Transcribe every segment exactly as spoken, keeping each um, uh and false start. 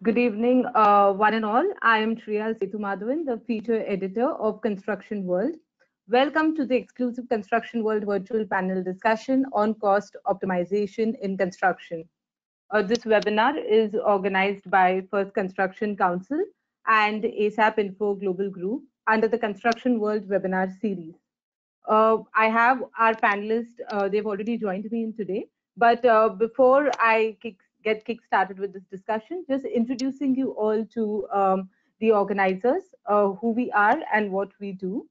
Good evening, uh, one and all. I am Triya Sethumadhavan, the feature editor of Construction World. Welcome to the exclusive Construction World virtual panel discussion on cost optimization in construction. Uh, this webinar is organized by First Construction Council and ASAP Info Global Group under the Construction World webinar series. Uh, I have our panelists, uh, they've already joined me in today. But uh, before I kick, get kick started with this discussion, just introducing you all to um, the organizers, uh, who we are and what we do.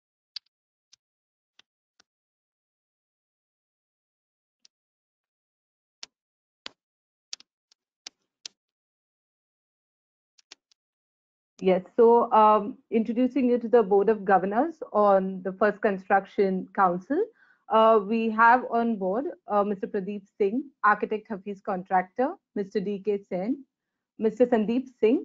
Yes, so um, introducing you to the Board of Governors on the First Construction Council. Uh, we have on board uh, Mister Pradeep Singh, Architect Hafiz Contractor, Mister D K Sen, Mister Sandeep Singh,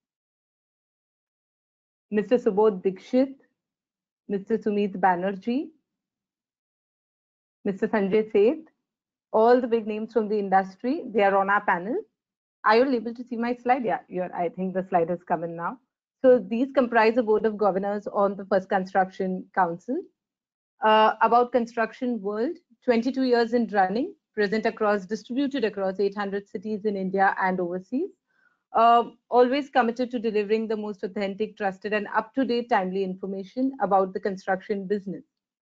Mister Subodh Dikshit, Mister Sumit Banerjee, Mister Sanjay Seth, all the big names from the industry, they are on our panel. Are you able to see my slide? Yeah, you're, I think the slide has come in now. So these comprise a board of governors on the First Construction Council. Uh, about Construction World, twenty-two years in running, present across, distributed across eight hundred cities in India and overseas. Uh, always committed to delivering the most authentic, trusted, and up-to-date timely information about the construction business.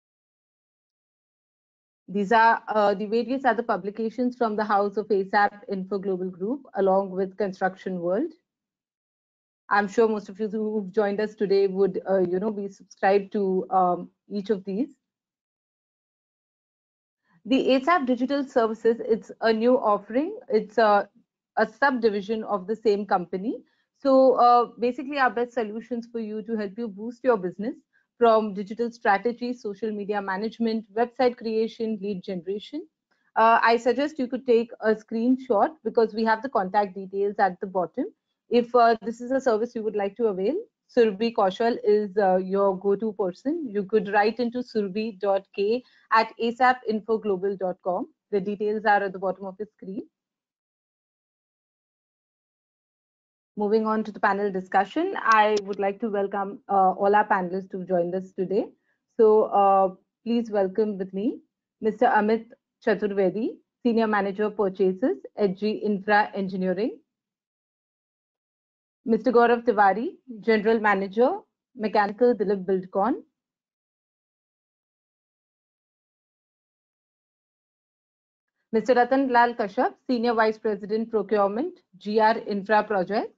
These are uh, the various other publications from the House of ASAP Info Global Group, along with Construction World. I'm sure most of you who've joined us today would, uh, you know, be subscribed to um, each of these. The ASAP Digital Services, it's a new offering. It's a, a subdivision of the same company. So uh, basically our best solutions for you to help you boost your business from digital strategy, social media management, website creation, lead generation. Uh, I suggest you could take a screenshot because we have the contact details at the bottom. If uh, this is a service you would like to avail, Surbhi Kaushal is uh, your go-to person. You could write into surbhi dot k at asap info global dot com. The details are at the bottom of the screen. Moving on to the panel discussion, I would like to welcome uh, all our panelists who've joined us today. So uh, please welcome with me Mister Amit Chaturvedi, Senior Manager Purchases, H G Infra Engineering. Mister Gaurav Tiwari, General Manager, Mechanical, Dilip Buildcon. Mister Ratan Lal Kashyap, Senior Vice President Procurement, G R Infra Projects.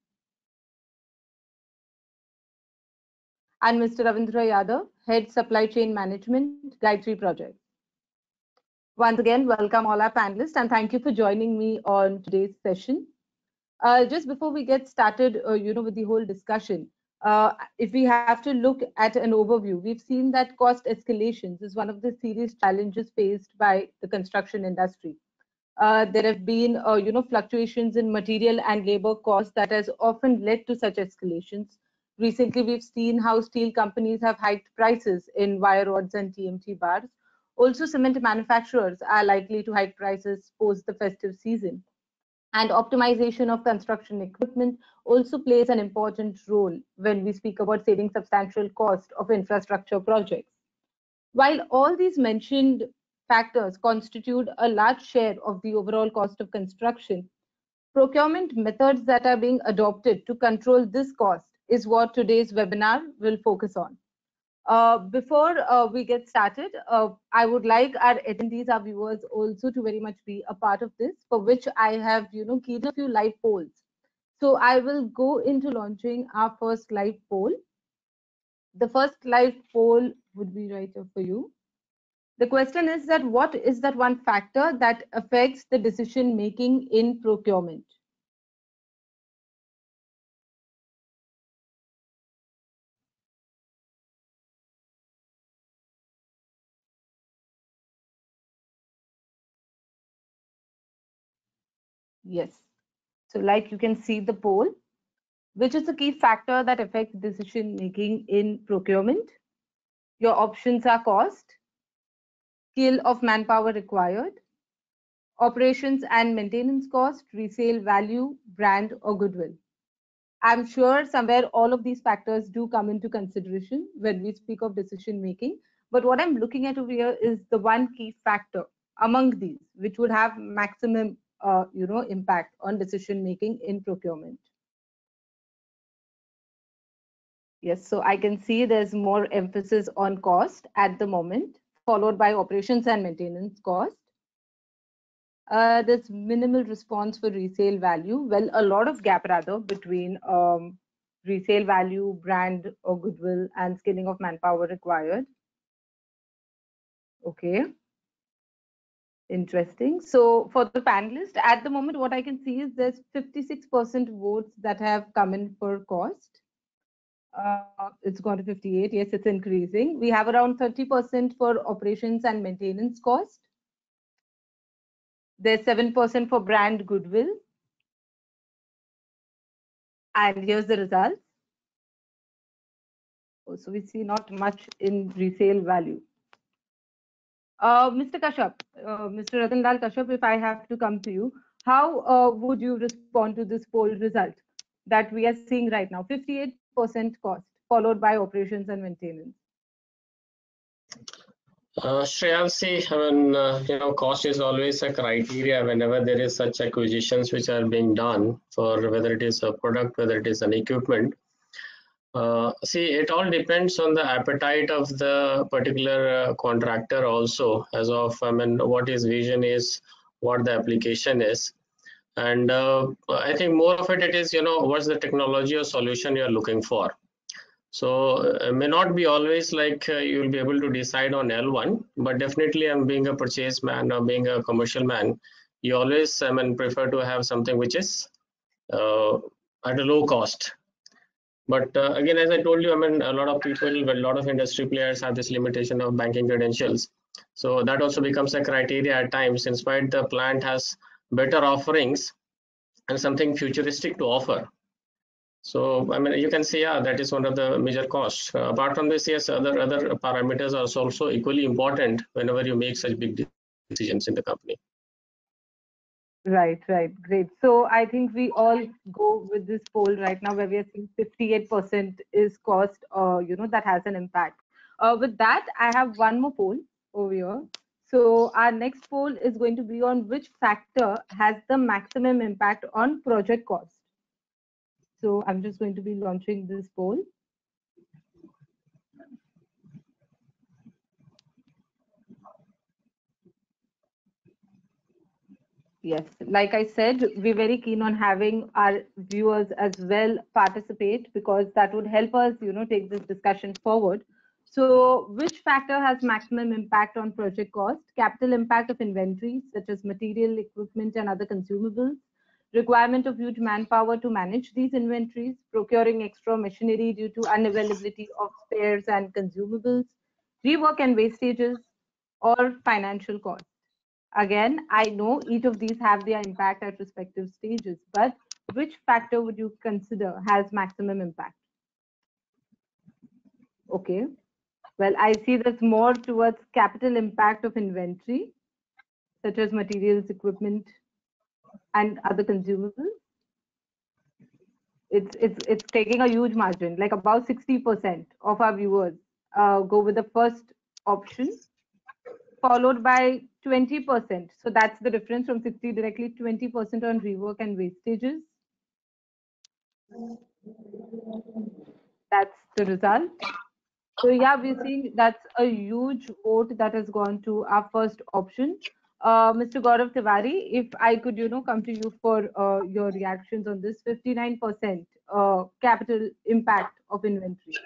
And Mister Ravindra Yadav, Head Supply Chain Management, Gayatri Projects. Once again, welcome all our panelists and thank you for joining me on today's session. Uh, just before we get started, uh, you know, with the whole discussion, uh, if we have to look at an overview, we've seen that cost escalations is one of the serious challenges faced by the construction industry. Uh, there have been, uh, you know, fluctuations in material and labor costs that has often led to such escalations. Recently, we've seen how steel companies have hiked prices in wire rods and T M T bars. Also, cement manufacturers are likely to hike prices post the festive season. And optimization of construction equipment also plays an important role when we speak about saving substantial cost of infrastructure projects. While all these mentioned factors constitute a large share of the overall cost of construction, procurement methods that are being adopted to control this cost is what today's webinar will focus on. Uh, before uh, we get started, uh, I would like our attendees, our viewers also to very much be a part of this, for which I have, you know, keyed a few live polls. So I will go into launching our first live poll. The first live poll would be right here for you. The question is that what is that one factor that affects the decision making in procurement? Yes. So like you can see the poll, which is the key factor that affects decision making in procurement? Your options are cost, skill of manpower required, operations and maintenance cost, resale value, brand, or goodwill. I'm sure somewhere all of these factors do come into consideration when we speak of decision making. But what I'm looking at over here is the one key factor among these, which would have maximum, uh, you know, impact on decision making in procurement. Yes, so I can see there's more emphasis on cost at the moment, followed by operations and maintenance cost. Uh, there's minimal response for resale value. Well, a lot of gap rather between um, resale value, brand or goodwill, and skilling of manpower required. Okay. Interesting. So for the panelist, at the moment, what I can see is there's fifty-six percent votes that have come in for cost. Uh, it's gone to fifty-eight. Yes, it's increasing. We have around thirty percent for operations and maintenance cost. There's seven percent for brand goodwill. And here's the results. Oh, so we see not much in resale value. Uh, Mister Kashyap, uh, Mister Ratanlal Kashyap, if I have to come to you, how uh, would you respond to this poll result that we are seeing right now? fifty-eight percent cost, followed by operations and maintenance. Uh, Shreyansi, I mean, uh, you know, cost is always a criteria whenever there is such acquisitions which are being done for whether it is a product, whether it is an equipment. Uh, see, it all depends on the appetite of the particular uh, contractor also, as of, I mean, what his vision is, what the application is. And uh, I think more of it, it is, you know, what's the technology or solution you're looking for. So it uh, may not be always like uh, you'll be able to decide on L one, but definitely I'm being a purchase man or being a commercial man, you always, I mean, prefer to have something which is uh, at a low cost. But uh, again, as I told you, I mean, a lot of people, a lot of industry players have this limitation of banking credentials. So that also becomes a criteria at times, in spite the plant has better offerings and something futuristic to offer. So, I mean, you can see, yeah, that is one of the major costs. Uh, apart from this, yes, other, other parameters are also equally important whenever you make such big decisions in the company. Right, right, great. So I think we all go with this poll right now where we are seeing fifty-eight percent is cost, uh, you know, that has an impact. Uh, with that, I have one more poll over here. So our next poll is going to be on which factor has the maximum impact on project cost. So I'm just going to be launching this poll. Yes, like I said, we're very keen on having our viewers as well participate, because that would help us, you know, take this discussion forward. So which factor has maximum impact on project cost? Capital impact of inventories such as material, equipment, and other consumables, requirement of huge manpower to manage these inventories, procuring extra machinery due to unavailability of spares and consumables, rework and wastages, or financial costs. Again, I know each of these have their impact at respective stages, but which factor would you consider has maximum impact? Okay. Well, I see that's more towards capital impact of inventory, such as materials, equipment, and other consumables. It's it's it's taking a huge margin, like about sixty percent of our viewers uh, go with the first option, followed by twenty percent. So that's the difference from sixty directly, twenty percent on rework and wastages. That's the result. So yeah, we're seeing that's a huge vote that has gone to our first option. Uh, Mister Gaurav Tiwari, if I could, you know, come to you for uh, your reactions on this, fifty-nine percent uh, capital impact of inventory.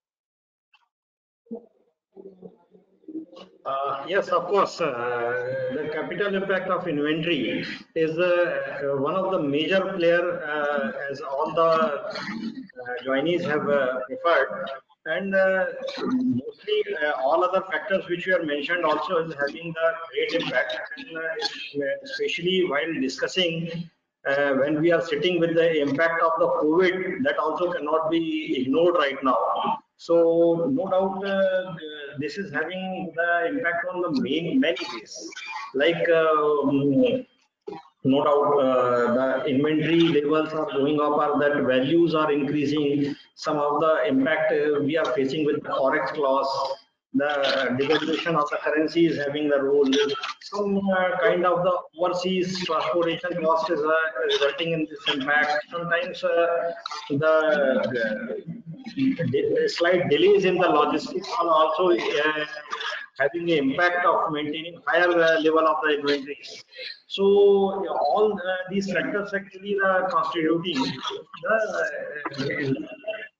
Uh, yes, of course. Uh, the capital impact of inventory is uh, one of the major player, uh, as all the uh, joinees have uh, referred, and uh, mostly uh, all other factors which you have mentioned also is having the great impact, and uh, especially while discussing. Uh, when we are sitting with the impact of the COVID, that also cannot be ignored right now. So no doubt, uh, this is having the impact on the main many ways. Like um, no doubt, uh, the inventory levels are going up, or that values are increasing. Some of the impact uh, we are facing with the forex loss, the devaluation of the currency is having the role. Some uh, kind of the overseas transportation cost is uh, resulting in this impact. Sometimes uh, the uh, slight delays in the logistics are also uh, having an impact of maintaining higher uh, level of the inventory. So all uh, these factors actually are constituting the uh,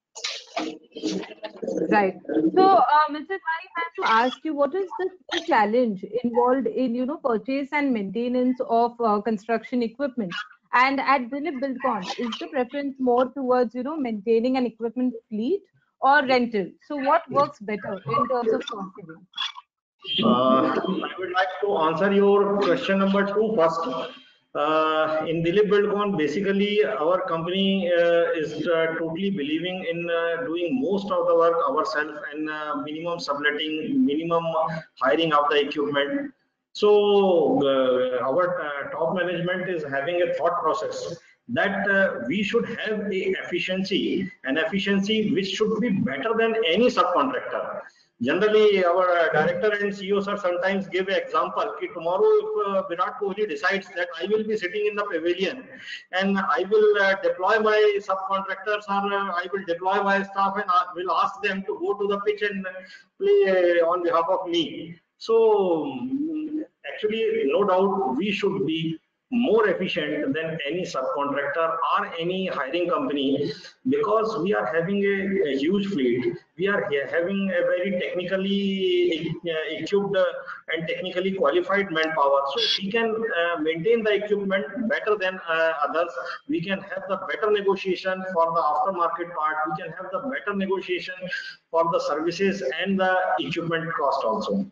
Right. So, uh, Mister I have to ask you, what is the key challenge involved in, you know, purchase and maintenance of uh, construction equipment? And at Dilip Buildcon, is the preference more towards, you know, maintaining an equipment fleet or rental? So, what works better in terms of cost saving? Uh, I would like to answer your question number two first. Uh, in Dilip Buildcon, basically our company uh, is uh, totally believing in uh, doing most of the work ourselves and uh, minimum subletting, minimum hiring of the equipment. So uh, our uh, top management is having a thought process that uh, we should have the efficiency, an efficiency which should be better than any subcontractor. Generally, our uh, director and C E O sir sometimes give an example. Ki tomorrow, if uh, Virat Kohli decides that I will be sitting in the pavilion and I will uh, deploy my subcontractors, or uh, I will deploy my staff and I will ask them to go to the pitch and play uh, on behalf of me. So, actually, no doubt, we should be more efficient than any subcontractor or any hiring company, because we are having a, a huge fleet. We are having a very technically equipped and technically qualified manpower. So we can uh, maintain the equipment better than uh, others. We can have the better negotiation for the aftermarket part. We can have the better negotiation for the services and the equipment cost also.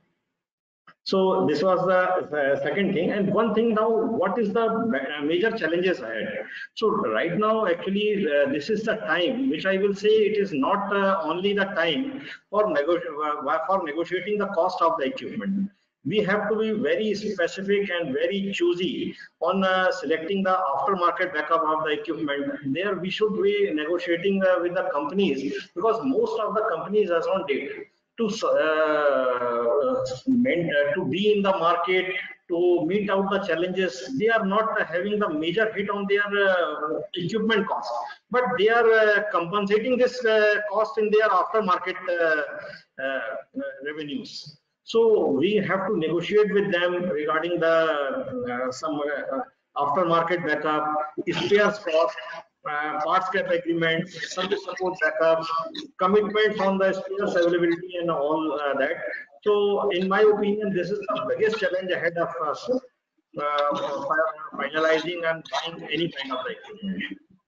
So this was the, the second thing. And one thing now, what is the major challenges ahead? So right now, actually, uh, this is the time which I will say it is not uh, only the time for, nego uh, for negotiating the cost of the equipment. We have to be very specific and very choosy on uh, selecting the aftermarket backup of the equipment. There we should be negotiating uh, with the companies, because most of the companies as on date to uh, meant, uh, to be in the market, to meet out the challenges, they are not uh, having the major hit on their uh, equipment cost, but they are uh, compensating this uh, cost in their aftermarket uh, uh, revenues. So we have to negotiate with them regarding the uh, some uh, aftermarket backup, spares cost, uh, part scrap agreement, service support backup, commitments on the spares availability and all uh, that. So in my opinion, this is the biggest challenge ahead of us, uh, for finalizing and buying any kind of equipment.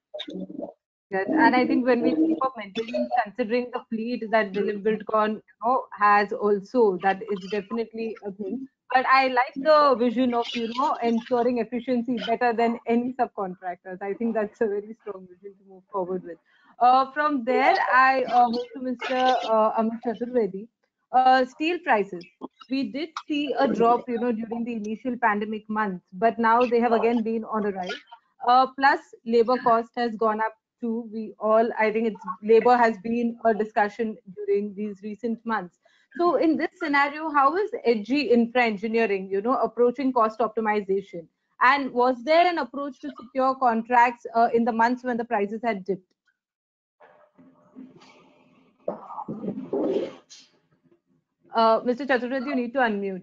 Yes, and I think when we think of maintaining, considering the fleet that Dilip Buildcon, you know, has also, that is definitely a thing. But I like the vision of, you know, ensuring efficiency better than any subcontractors. I think that's a very strong vision to move forward with. Uh, from there, I uh, move to Mister Uh, Amit Chaturvedi. Uh, steel prices. We did see a drop, you know, during the initial pandemic months, but now they have again been on a rise. Uh, plus, labor cost has gone up too. We all, I think it's labor has been a discussion during these recent months. So in this scenario, how is H G Infra Engineering, you know, approaching cost optimization? And was there an approach to secure contracts uh, in the months when the prices had dipped? Uh, Mister Chaturvedi, you need to unmute.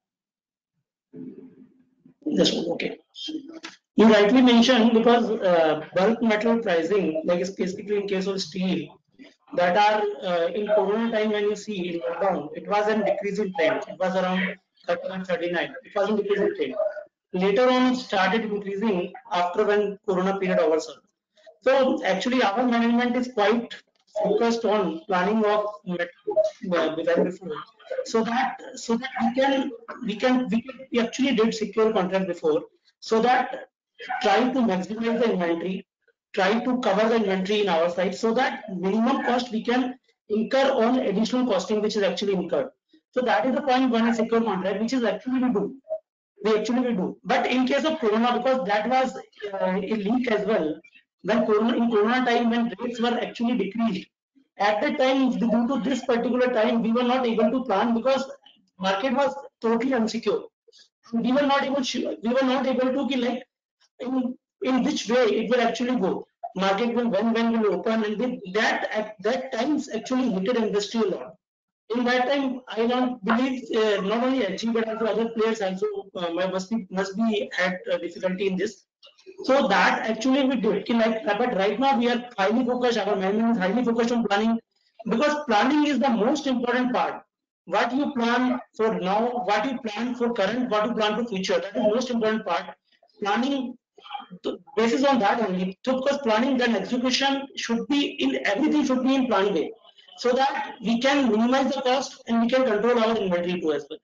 Yes, okay. You rightly mentioned, because uh, bulk metal pricing, like specifically in case of steel, that are uh, in Corona time, when you see in lockdown, it was a decreasing trend. It was around thirty-one, thirty-nine. It was a decreasing trend. Later on, it started increasing after when Corona period over. So actually, our management is quite focused on planning of metal uh, before, so that so that we can we can we, can, we actually did secure contract before, so that try to maximize the inventory, try to cover the inventory in our side, so that minimum cost we can incur on additional costing which is actually incurred. So that is the point when I secure contract, which is actually we do. We actually we do. But in case of Corona, because that was uh, a leak as well, when Corona, in Corona time when rates were actually decreased, at that time due to this particular time we were not able to plan because market was totally unsecure. We were not able to, we were not able to like in in which way it will actually go. Market will when when will open, and with that at that times actually hit industry a lot. In that time, I don't believe uh, not only H G but also other players also uh, must be must be at uh, difficulty in this. So that actually we did. Like, but right now we are highly focused. Our management is highly focused on planning because planning is the most important part. What you plan for now, what you plan for current, what you plan for future. That is the most important part. Planning basis on that only. So because planning then execution should be in everything should be in plan way, so that we can minimize the cost and we can control our inventory too as well.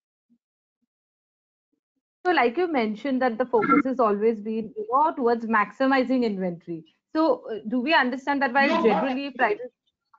So like you mentioned that the focus has always been, you know, towards maximizing inventory. So uh, do we understand that while No, generally prices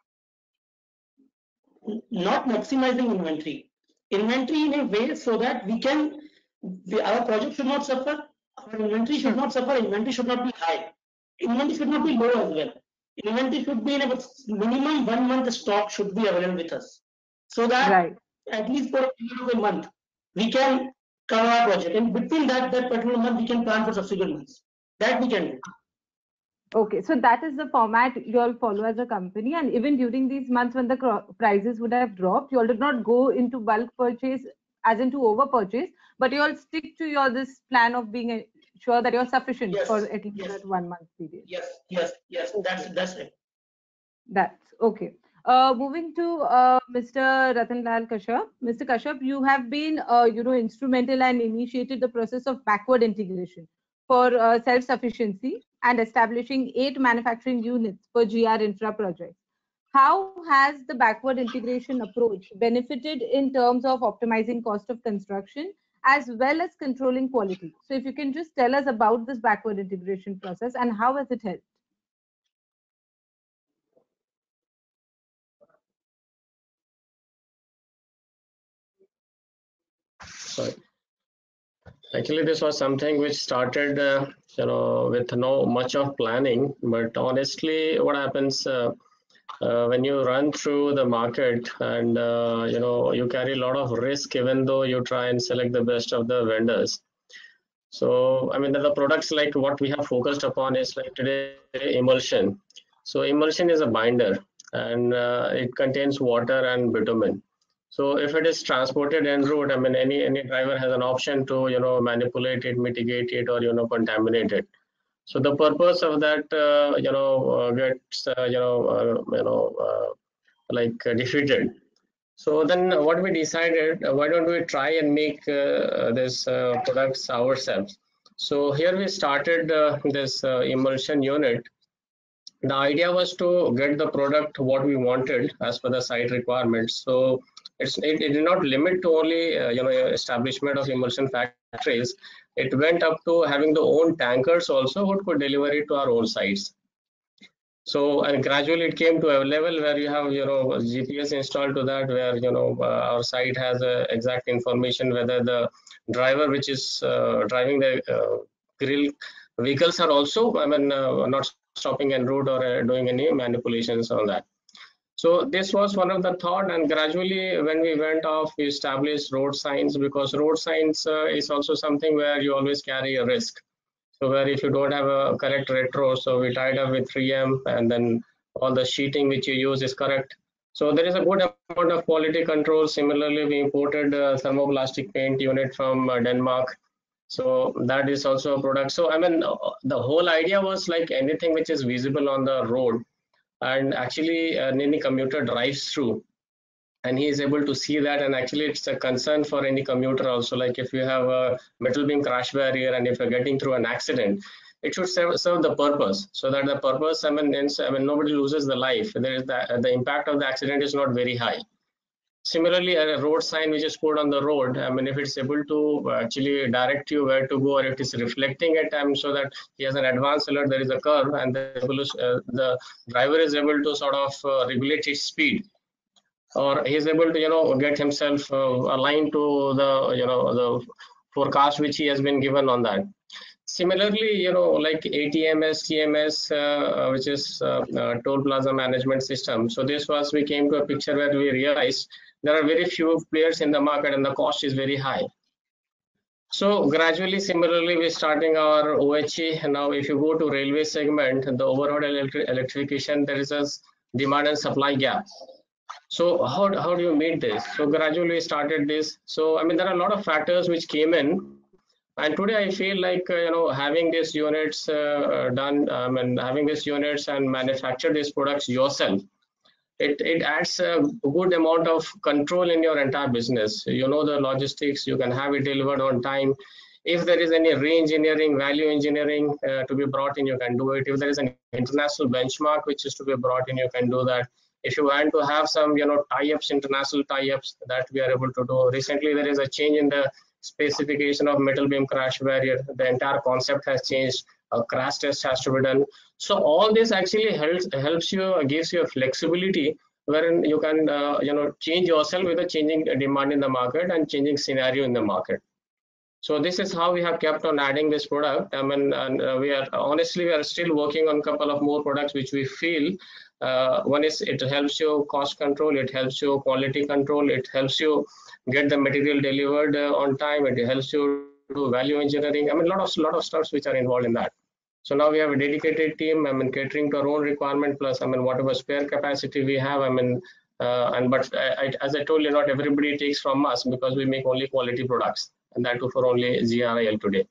not maximizing inventory. Inventory in a way so that we can, we, our project should not suffer, our inventory should not suffer, inventory should not be high. Inventory should not be low as well. Inventory should be in a minimum one month stock should be available with us. So that right? at least for a period of a month, we can cover our project. And between that, that particular month, we can plan for subsequent months. That we can do. Okay, so that is the format you all follow as a company, and even during these months when the cro- prices would have dropped, you all did not go into bulk purchase as into over purchase, but you all stick to your this plan of being uh, sure that you're sufficient Yes, for at least yes, that one month period. yes, yes, yes. That's that's it. That's okay. Uh, moving to uh, Mister Ratanlal Kashyap. Mister Kashyap, you have been, uh, you know, instrumental and initiated the process of backward integration for uh, self-sufficiency and establishing eight manufacturing units for G R Infra projects. How has the backward integration approach benefited in terms of optimizing cost of construction as well as controlling quality? So if you can just tell us about this backward integration process and how has it helped? Sorry. Actually, this was something which started, uh, you know, with no much of planning. But honestly, what happens uh, uh, when you run through the market and uh, you know you carry a lot of risk, even though you try and select the best of the vendors. So, I mean, the products like what we have focused upon is like today emulsion. So, emulsion is a binder and uh, it contains water and bitumen. So, if it is transported en route, I mean, any any driver has an option to you know manipulate it, mitigate it, or you know contaminate it. So, the purpose of that uh, you know uh, gets uh, you know uh, you know uh, like uh, defeated. So then what we decided, uh, why don't we try and make uh, this uh, products ourselves? So here we started uh, this uh, emulsion unit. The idea was to get the product what we wanted as per the site requirements. So it's, it, it did not limit to only uh, you know establishment of emulsion factories. It went up to having the own tankers also who could deliver it to our own sites. So and gradually it came to a level where you have you know G P S installed to that, where you know uh, our site has uh, exact information whether the driver which is uh, driving the uh, grill vehicles are also I mean uh, not stopping en route or uh, doing any manipulations on that. So this was one of the thought, and gradually when we went off, we established road signs, because road signs uh, is also something where you always carry a risk. So where if you don't have a correct retro, so we tied up with three M, and then all the sheeting which you use is correct. So there is a good amount of quality control. Similarly, we imported a thermoplastic paint unit from uh, Denmark. So that is also a product. So I mean, uh, the whole idea was like anything which is visible on the road, and actually uh, any commuter drives through, and he is able to see that. And actually it's a concern for any commuter also, like if you have a metal beam crash barrier and if you're getting through an accident, it should serve, serve the purpose, so that the purpose I mean, I mean nobody loses the life. There is the, the impact of the accident is not very high. Similarly, a road sign which is put on the road, I mean, if it's able to actually direct you where to go, or if it's reflecting at times so that he has an advanced alert, there is a curve, and the, uh, the driver is able to sort of uh, regulate his speed, or he is able to, you know, get himself uh, aligned to the, you know, the forecast which he has been given on that. Similarly, you know, like A T M S, T M S, uh, which is uh, uh, toll plaza management system. So this was, we came to a picture where we realized there are very few players in the market and the cost is very high. So gradually, similarly, we're starting our O H E. And now if you go to railway segment, the overall electri electrification, there is a demand and supply gap. So how, how do you meet this? So gradually we started this. So, I mean, there are a lot of factors which came in. And today I feel like, uh, you know, having these units uh, done, um, and having these units and manufacture these products yourself, It, it adds a good amount of control in your entire business. You know the logistics, you can have it delivered on time. If there is any re-engineering, value engineering uh, to be brought in, you can do it. If there is an international benchmark which is to be brought in, you can do that. If you want to have some, you know, tie-ups, international tie-ups, that we are able to do. Recently, there is a change in the specification of metal beam crash barrier. The entire concept has changed. A crash test has to be done. So all this actually helps helps you, gives you a flexibility wherein you can uh, you know, change yourself with a changing demand in the market and changing scenario in the market. So this is how we have kept on adding this product. I mean, and uh, we are honestly we are still working on a couple of more products which we feel. Uh, one is it helps you cost control, it helps you quality control, it helps you get the material delivered uh, on time, it helps you do value engineering. I mean, a lot of lot of stuff which are involved in that. So now we have a dedicated team, I mean, catering to our own requirement, plus, I mean, whatever spare capacity we have, I mean, uh, and but I, I, as I told you, not everybody takes from us because we make only quality products, and that too for only G R I L today.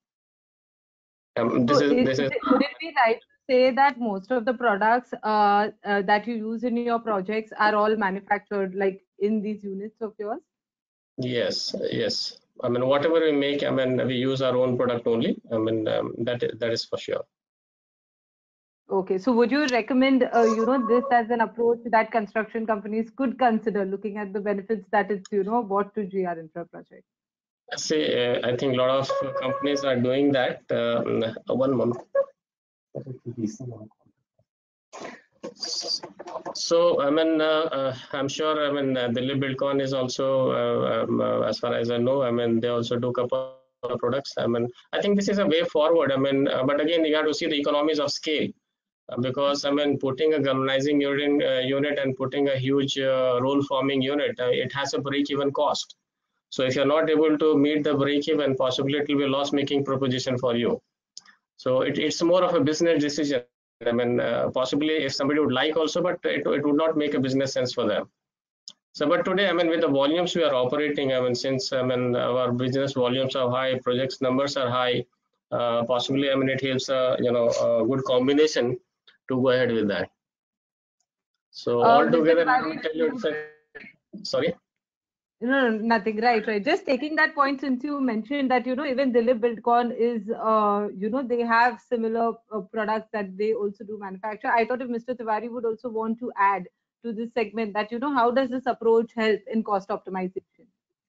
Um, this so is, is, this is, would it be right to say that most of the products uh, uh, that you use in your projects are all manufactured like in these units of yours? Yes, yes. I mean, whatever we make, I mean, we use our own product only. I mean, um, that that is for sure. Okay, so would you recommend, uh, you know, this as an approach that construction companies could consider, looking at the benefits that it's, you know, brought to G R Infra project? See, uh, I think a lot of companies are doing that. Uh, one month. So, I mean, uh, uh, I'm sure, I mean, uh, Delhi Buildcon is also, uh, um, uh, as far as I know, I mean, they also do a couple of products. I mean, I think this is a way forward. I mean, uh, but again, you have to see the economies of scale. Uh, because, I mean, putting a galvanizing unit, uh, unit and putting a huge uh, roll forming unit, uh, it has a break-even cost. So if you're not able to meet the break-even, possibly it will be a loss-making proposition for you. So it, it's more of a business decision. I mean, uh, possibly if somebody would like also, but it, it would not make a business sense for them. So, but today, I mean, with the volumes we are operating, I mean, since, I mean, our business volumes are high, projects numbers are high, uh, possibly, I mean, it helps, a, you know, a good combination to go ahead with that. So Uh, altogether, I will tell you, it's a, sorry. No, no, nothing. Right, right. Just taking that point, since you mentioned that, you know, even Dilip Buildcon is, uh, you know, they have similar uh, products that they also do manufacture. I thought if Mister Tiwari would also want to add to this segment that, you know, how does this approach help in cost optimization?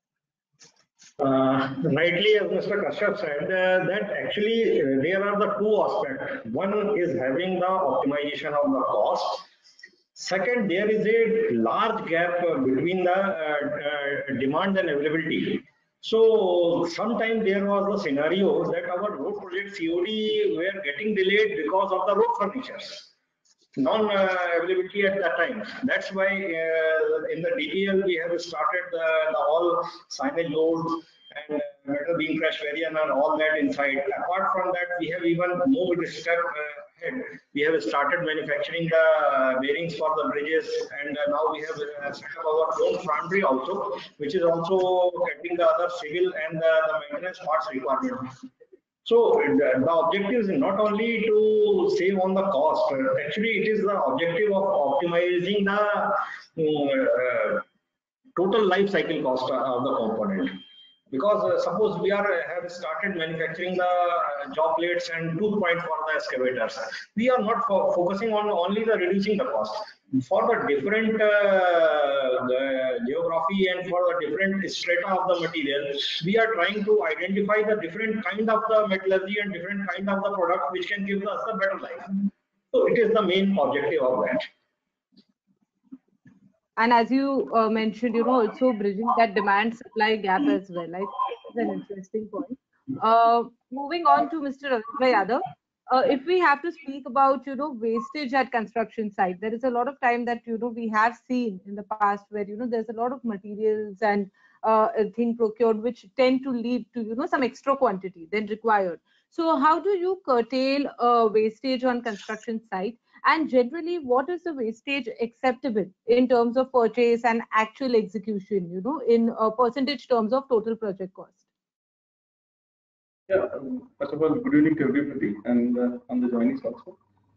Uh, rightly, as Mister Kashyap said, uh, that actually uh, there are the two aspects. One is having the optimization of the cost. Second, there is a large gap uh, between the uh, uh, demand and availability. So sometimes there was a scenario that our road project C O D were getting delayed because of the road furnitures, non-availability uh, at that time. That's why uh, in the D T L we have started the, the all signage loads and metal beam crash variant and all that inside. Apart from that, we have even moved a step uh, ahead. We have started manufacturing the uh, bearings for the bridges, and uh, now we have uh, set up our own foundry also, which is also getting the other civil and uh, the maintenance parts requirement. So the, the objective is not only to save on the cost, actually it is the objective of optimizing the uh, total life cycle cost of the component. Because uh, suppose we are have started manufacturing the uh, jaw plates and tooth point for the excavators, we are not fo focusing on only the reducing the cost. For the different uh, the geography and for the different strata of the material, we are trying to identify the different kind of the metallurgy and different kind of the product which can give us a better life. So it is the main objective of that. And as you uh, mentioned, you know, also bridging that demand supply gap as well. I think it's an interesting point. Uh, moving on to Mister Ravindra Yadav, uh, if we have to speak about, you know, wastage at construction site, there is a lot of time that, you know, we have seen in the past where, you know, there's a lot of materials and uh, thing procured which tend to lead to, you know, some extra quantity than required. So how do you curtail uh, wastage on construction site? And generally, what is the wastage acceptable in terms of purchase and actual execution, you know, in uh, percentage terms of total project cost? Yeah, um, first of all, good evening to everybody and uh, on the joinees also.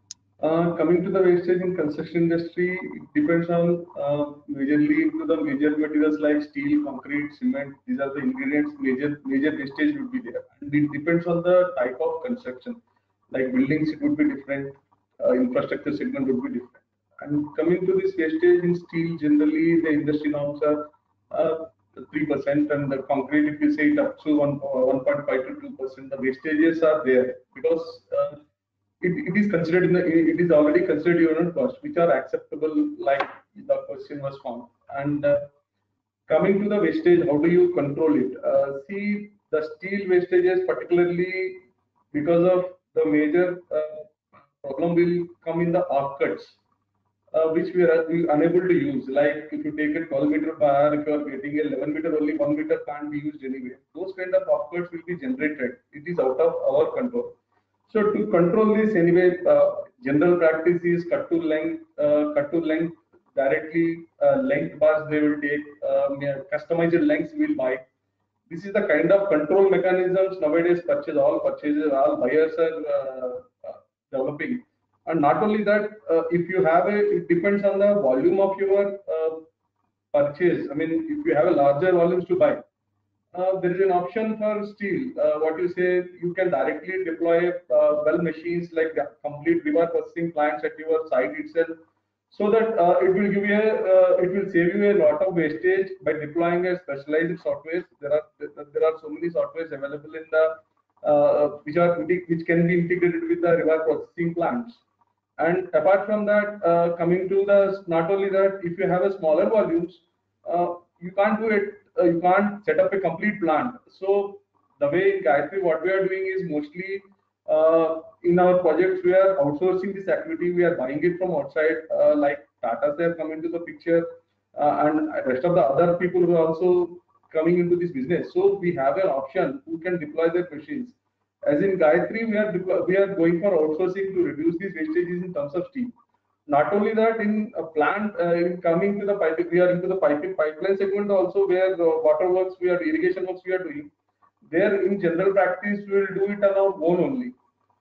Uh, coming to the wastage in construction industry, it depends on uh, majorly into the major materials like steel, concrete, cement. These are the ingredients. Major major wastage would be there, and it depends on the type of construction. Like buildings, it would be different. Uh, infrastructure segment would be different. And coming to this wastage in steel, generally the industry norms are uh, three percent, and the concrete, if you say it up to one one point five to two percent, the wastages are there because. Uh, it, it is considered in the it is already considered unit cost, which are acceptable, like the question was found. And uh, coming to the wastage, how do you control it? Uh, see, the steel wastages, particularly because of the major uh, problem will come in the arc cuts, uh, which we are we unable to use. Like if you take a twelve meter bar, if you are getting a eleven meter, only one meter can't be used anyway. Those kind of arc cuts will be generated. It is out of our control. So to control this anyway, uh, general practice is cut to length, uh, cut to length directly, uh, length bars they will take, um, yeah, customized lengths we will buy. This is the kind of control mechanisms nowadays purchase, all purchases, all buyers are uh, uh, developing. And not only that, uh, if you have a, it depends on the volume of your uh, purchase. I mean, if you have a larger volumes to buy, uh, there is an option for steel. Uh, what you say, you can directly deploy uh, well machines like the complete reverse processing plants at your site itself, so that uh, it will give you a, uh, it will save you a lot of wastage by deploying a specialized software. There are there are so many softwares available in the uh, which are which can be integrated with the reverse processing plants. And apart from that, uh, coming to the not only that, if you have a smaller volumes, uh, you can't do it. Uh, you can't set up a complete plant. So the way in Gayatri, what we are doing is mostly uh, in our projects we are outsourcing this activity. We are buying it from outside, uh, like Tata have come into the picture, uh, and rest of the other people who are also coming into this business. So we have an option who can deploy their machines. As in Gayatri, we are we are going for outsourcing to reduce these wastages in terms of steam. Not only that, in a plant, uh, in coming to the pipe, we are into the piping pipeline segment also, where uh, water works, we are irrigation works we are doing. There, in general practice, we will do it on our own only.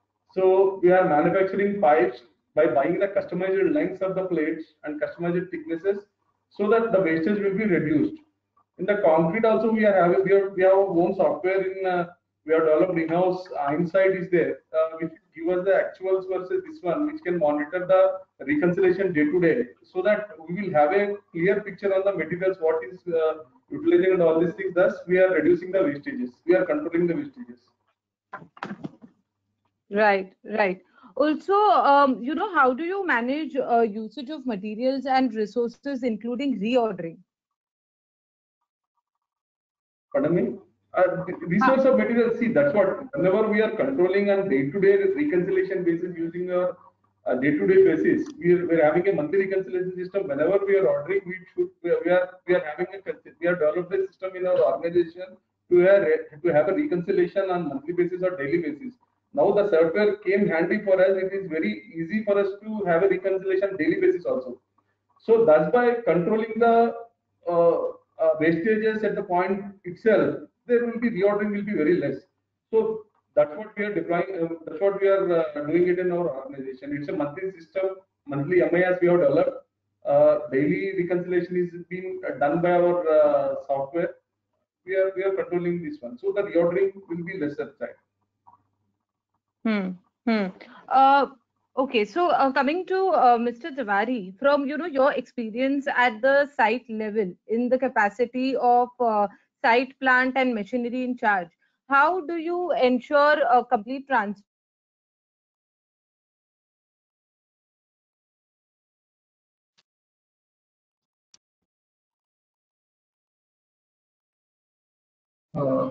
So we are manufacturing pipes by buying the customized lengths of the plates and customized thicknesses, so that the wastage will be reduced. In the concrete also, we are having we, are, we have our own software in uh, we have developed in-house. uh, Insight is there, uh, which give us the actuals versus this one, which can monitor the reconciliation day to day, so that we will have a clear picture on the materials, what is uh, utilizing and all these things. Thus, we are reducing the wastages. We are controlling the wastages. Right, right. Also, um, you know, how do you manage uh, usage of materials and resources, including reordering? Pardon me? Uh, resource of material, see, that's what, whenever we are controlling on day-to-day reconciliation basis using our uh, day-to-day basis, we are, we are having a monthly reconciliation system. Whenever we are ordering, we should, we are, we are, we are having a, we have developed a system in our organization to have, to have a reconciliation on monthly basis or daily basis. Now the software came handy for us. It is very easy for us to have a reconciliation daily basis also. So that's by controlling the uh, uh, wastages at the point itself, there will be reordering will be very less. So that's what we are deploying. Uh, that's what we are uh, doing it in our organization. It's a monthly system, monthly M I S we have developed. Uh, daily reconciliation is being done by our uh, software. we are we are controlling this one. So the reordering will be lesser side. Hmm. Hmm. Uh, okay. So uh, coming to uh, Mister Tiwari, from you know your experience at the site level in the capacity of uh, site, plant, and machinery in charge, how do you ensure a complete transparency Uh,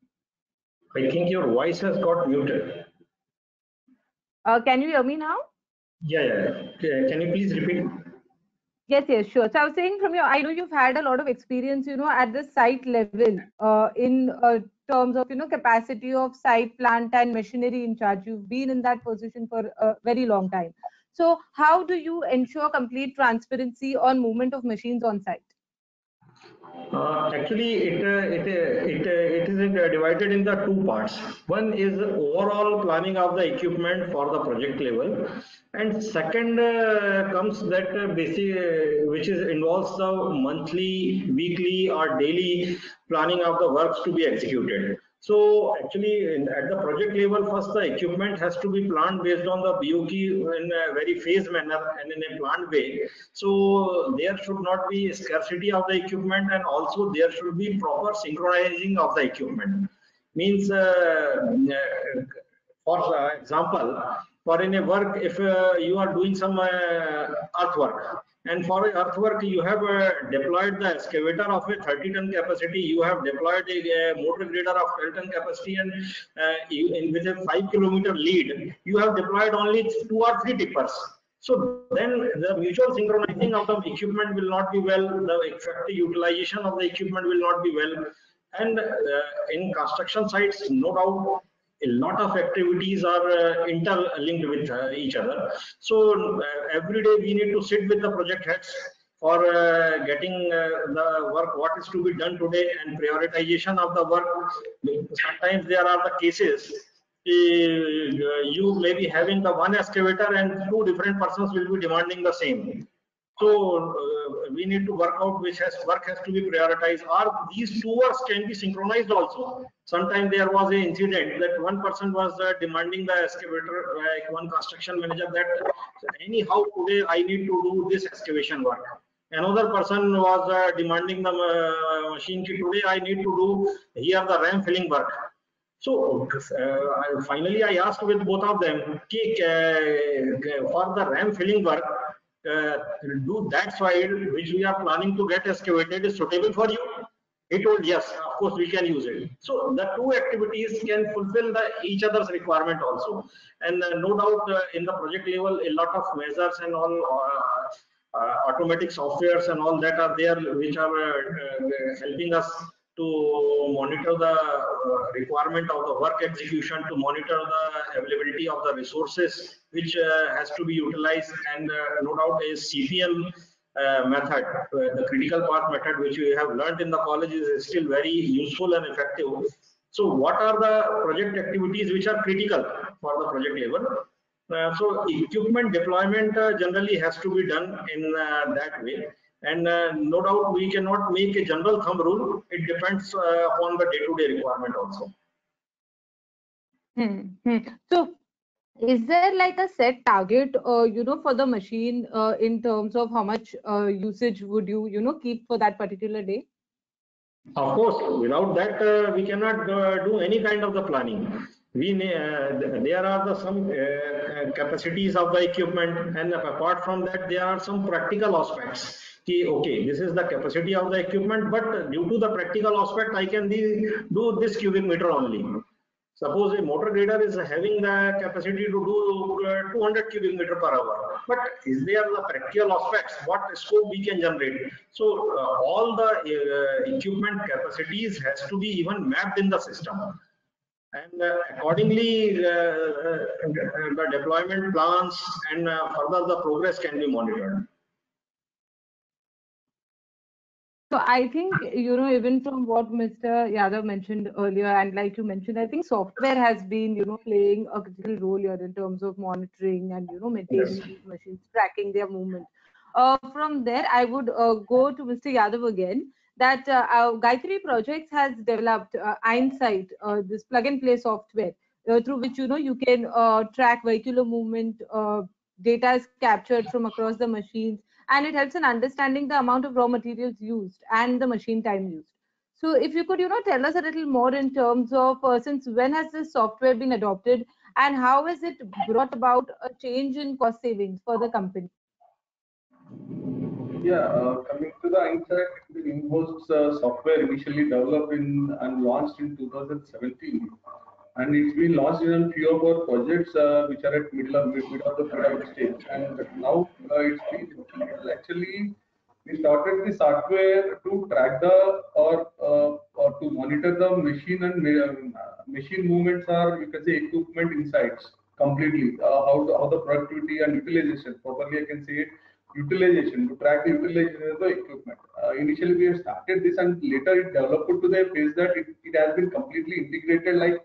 I think your voice has got muted. Uh, can you hear me now? Yeah, yeah. yeah. Can you please repeat? Yes, yes, sure. So I was saying from your, I know you've had a lot of experience, you know, at the site level, uh, in uh, terms of, you know, capacity of site, plant, and machinery in charge. You've been in that position for a very long time. So how do you ensure complete transparency on movement of machines on site? Uh, actually, it uh, it uh, it uh, it is uh, divided in the two parts. One is overall planning of the equipment for the project level, and second uh, comes that uh, basic, uh, which is involves the monthly, weekly, or daily planning of the works to be executed. So actually, in, at the project level, first the equipment has to be planned based on the B O Q in a very phased manner and in a planned way. So there should not be scarcity of the equipment, and also there should be proper synchronizing of the equipment. Means, uh, uh, for example, for in a work, if uh, you are doing some uh, earthwork, and for earthwork you have uh, deployed the excavator of a thirty ton capacity, you have deployed a, a motor grader of twelve ton capacity, and uh, you, in, with a five kilometer lead, you have deployed only two or three tippers. So then the mutual synchronizing of the equipment will not be well, the effective utilization of the equipment will not be well. And uh, in construction sites, no doubt, a lot of activities are uh, interlinked with uh, each other. So uh, every day we need to sit with the project heads for uh, getting uh, the work, what is to be done today, and prioritization of the work. Sometimes there are the cases, you may be having the one excavator and two different persons will be demanding the same. So uh, we need to work out which has work has to be prioritized, or these two works can be synchronized also. Sometimes there was an incident that one person was uh, demanding the excavator, like one construction manager, that so anyhow today I need to do this excavation work. Another person was uh, demanding the uh, machine ki today I need to do here the ram filling work. So uh, I, finally, I asked with both of them, ki, uh, for the ram filling work, uh, do that soil which we are planning to get excavated is suitable for you? He told yes, of course we can use it. So the two activities can fulfill the each other's requirement also. And uh, no doubt uh, in the project level, a lot of measures and all uh, uh, automatic softwares and all that are there, which are uh, uh, helping us to monitor the uh, requirement of the work execution, to monitor the availability of the resources which uh, has to be utilized, and uh, no doubt a C P M uh, method, uh, the critical path method, which we have learned in the college, is still very useful and effective. So what are the project activities which are critical for the project level? Uh, so equipment deployment uh, generally has to be done in uh, that way. And uh, no doubt we cannot make a general thumb rule. It depends uh, upon the day-to-day requirement also. Hmm. Hmm. So is there like a set target, uh, you know, for the machine uh, in terms of how much uh, usage would you, you know, keep for that particular day? Of course, without that, uh, we cannot uh, do any kind of the planning. We uh, there are the some uh, capacities of the equipment, and apart from that, there are some practical aspects. Okay, this is the capacity of the equipment, but due to the practical aspect, I can do this cubic meter only. Suppose a motor grader is having the capacity to do uh, two hundred cubic meter per hour, but is there the practical aspects, what scope we can generate? So uh, all the uh, equipment capacities has to be even mapped in the system, and uh, accordingly uh, uh, the deployment plans and uh, further the progress can be monitored. So I think, you know, even from what Mister Yadav mentioned earlier, and like you mentioned, I think software has been, you know, playing a critical role here in terms of monitoring and, you know, maintaining Yes. these machines, tracking their movement. Uh, from there, I would uh, go to Mister Yadav again. that uh, our Gayatri Projects has developed uh, Einsight, uh, this plug-and-play software, uh, through which you know you can uh, track vehicular movement. Uh, data is captured from across the machines, and it helps in understanding the amount of raw materials used and the machine time used. So, if you could, you know, tell us a little more in terms of uh, since when has this software been adopted, and how has it brought about a change in cost savings for the company? Yeah, uh, coming to the Einsight, the in-house uh, software initially developed in and launched in two thousand seventeen, and it's been launched in a few of our projects uh, which are at middle of mid of the product stage. And now uh, it's been it's actually we started the software to track the or uh, or to monitor the machine and ma- uh, machine movements, or you can say equipment insights completely. Uh, how the, how the productivity and utilization properly, I can say it, utilization, to track the utilization of the equipment. Uh, initially, we have started this, and later it developed to the phase that it, it has been completely integrated, like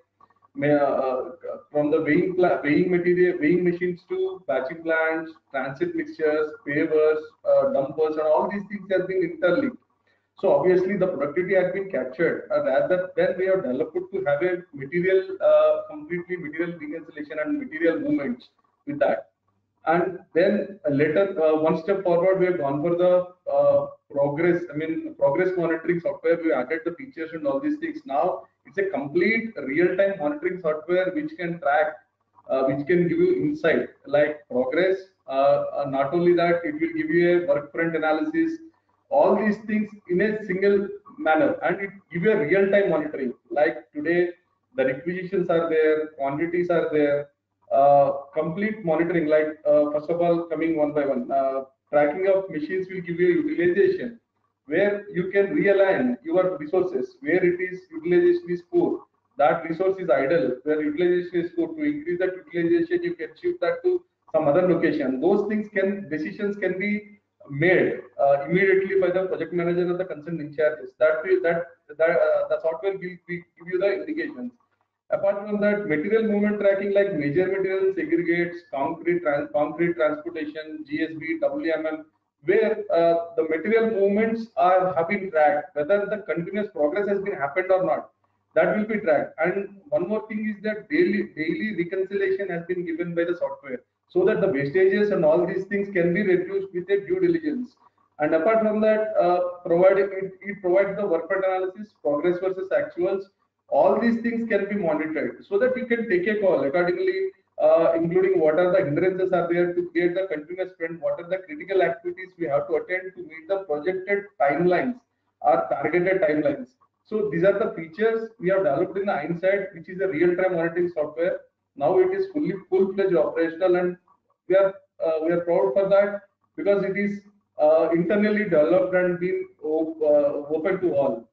uh, from the weighing weighing material, weighing machines to batching plants, transit mixtures, pavers, uh, dumpers, and all these things have been interlinked. So obviously the productivity has been captured. Uh, rather than we have developed to have a material, uh, completely material reconciliation and material movements with that. And then later, uh, one step forward, we have gone for the uh, progress. I mean, progress monitoring software. We added the features and all these things. Now it's a complete real-time monitoring software which can track, uh, which can give you insight like progress. Uh, uh, not only that, it will give you a work front analysis. All these things in a single manner, and it give you a real-time monitoring. Like today, the requisitions are there, quantities are there, uh, complete monitoring, like uh, first of all coming one by one, uh, tracking of machines will give you a utilization where you can realign your resources where it is utilization is poor, that resource is idle, where utilization is poor, to increase that utilization you can shift that to some other location. Those things can decisions can be made uh, immediately by the project manager or the concerned in charges. That will that that uh, the software will, will give you the indications. Apart from that, material movement tracking like major material segregates, concrete, trans concrete transportation, G S B, W M M, where uh, the material movements are have been tracked, whether the continuous progress has been happened or not, that will be tracked. And one more thing is that daily daily reconciliation has been given by the software, so that the wastages and all these things can be reduced with a due diligence. And apart from that, uh, providing it, it provides the work front analysis, progress versus actuals. All these things can be monitored so that you can take a call accordingly, uh, including what are the hindrances are there to create the continuous trend, what are the critical activities we have to attend to meet the projected timelines or targeted timelines. So these are the features we have developed in the Einsight, which is a real-time monitoring software. Now it is fully full-fledged operational, and we are uh, we are proud for that because it is uh, internally developed and been op uh, open to all.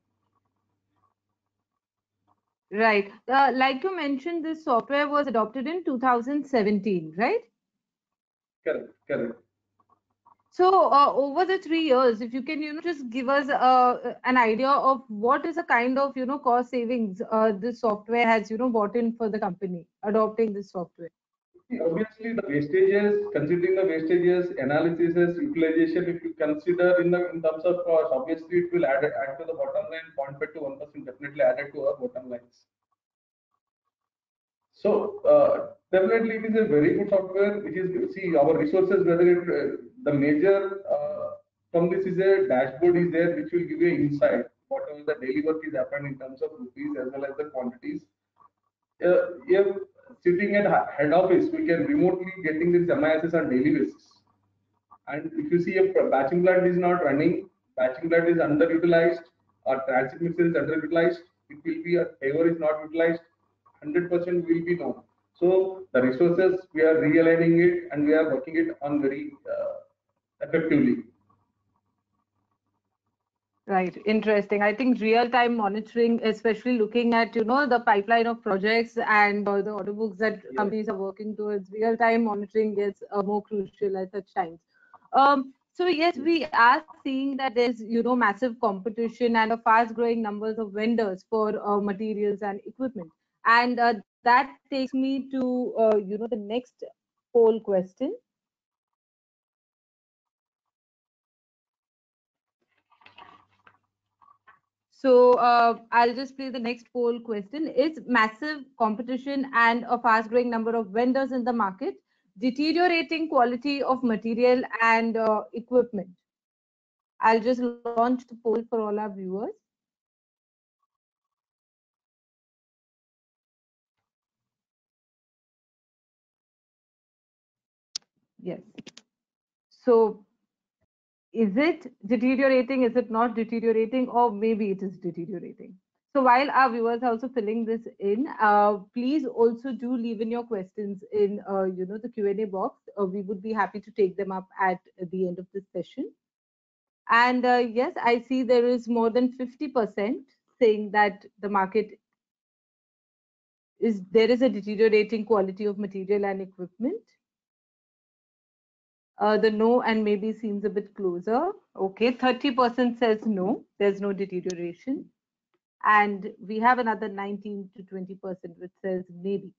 Right. Uh, like you mentioned, this software was adopted in two thousand seventeen, right? Correct, correct. So, uh, over the three years, if you can, you know, just give us uh, an idea of what is the kind of, you know, cost savings uh, this software has, you know, brought in for the company adopting this software. Obviously, the wastages, considering the wastages, analysis, utilization, if you consider in the in terms of cost, obviously it will add add to the bottom line. zero point five to one percent definitely added to our bottom lines. So uh, definitely it is a very good software which is, see, our resources, whether it uh, the major uh, from this is a dashboard is there which will give you insight whatever the daily work is happened in terms of rupees as well as the quantities. Uh, if sitting at head office, we can remotely getting this M I S S on daily basis. And if you see a batching plant is not running, batching plant is underutilized, or transit mixer is underutilized, it will be a paver is not utilized, one hundred percent will be known. So the resources, we are realigning it and we are working it on very uh, effectively. Right, interesting. I think real-time monitoring, especially looking at, you know, the pipeline of projects and uh, the order books that Yes. companies are working towards, real-time monitoring gets uh, more crucial at such times. Um, so yes, we are seeing that there's, you know, massive competition and a fast-growing numbers of vendors for uh, materials and equipment. And uh, that takes me to, uh, you know, the next poll question. So uh, I'll just play the next poll question. Is massive competition and a fast growing number of vendors in the market deteriorating quality of material and uh, equipment? I'll just launch the poll for all our viewers. Yes. So is it deteriorating? Is it not deteriorating? Or maybe it is deteriorating. So while our viewers are also filling this in, uh, please also do leave in your questions in uh, you know the Q and A box. Uh, we would be happy to take them up at the end of this session. And uh, yes, I see there is more than fifty percent saying that the market is there is a deteriorating quality of material and equipment. Uh, the no and maybe seems a bit closer. Okay, thirty percent says no, there's no deterioration. And we have another nineteen to twenty percent which says maybe.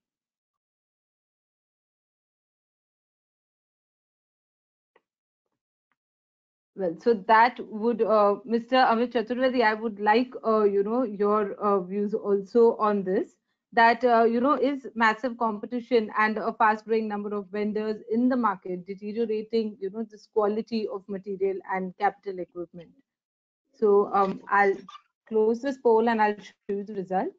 Well, so that would, uh, Mister Amit Chaturvedi, I would like, uh, you know, your uh, views also on this. That, uh, you know, is massive competition and a fast growing number of vendors in the market deteriorating, you know, this quality of material and capital equipment. So um, I'll close this poll and I'll show you the result.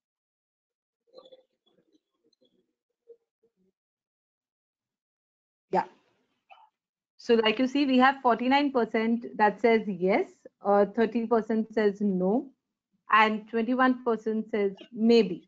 Yeah. So like you see, we have forty-nine percent that says yes, uh, thirty percent says no, and twenty-one percent says maybe.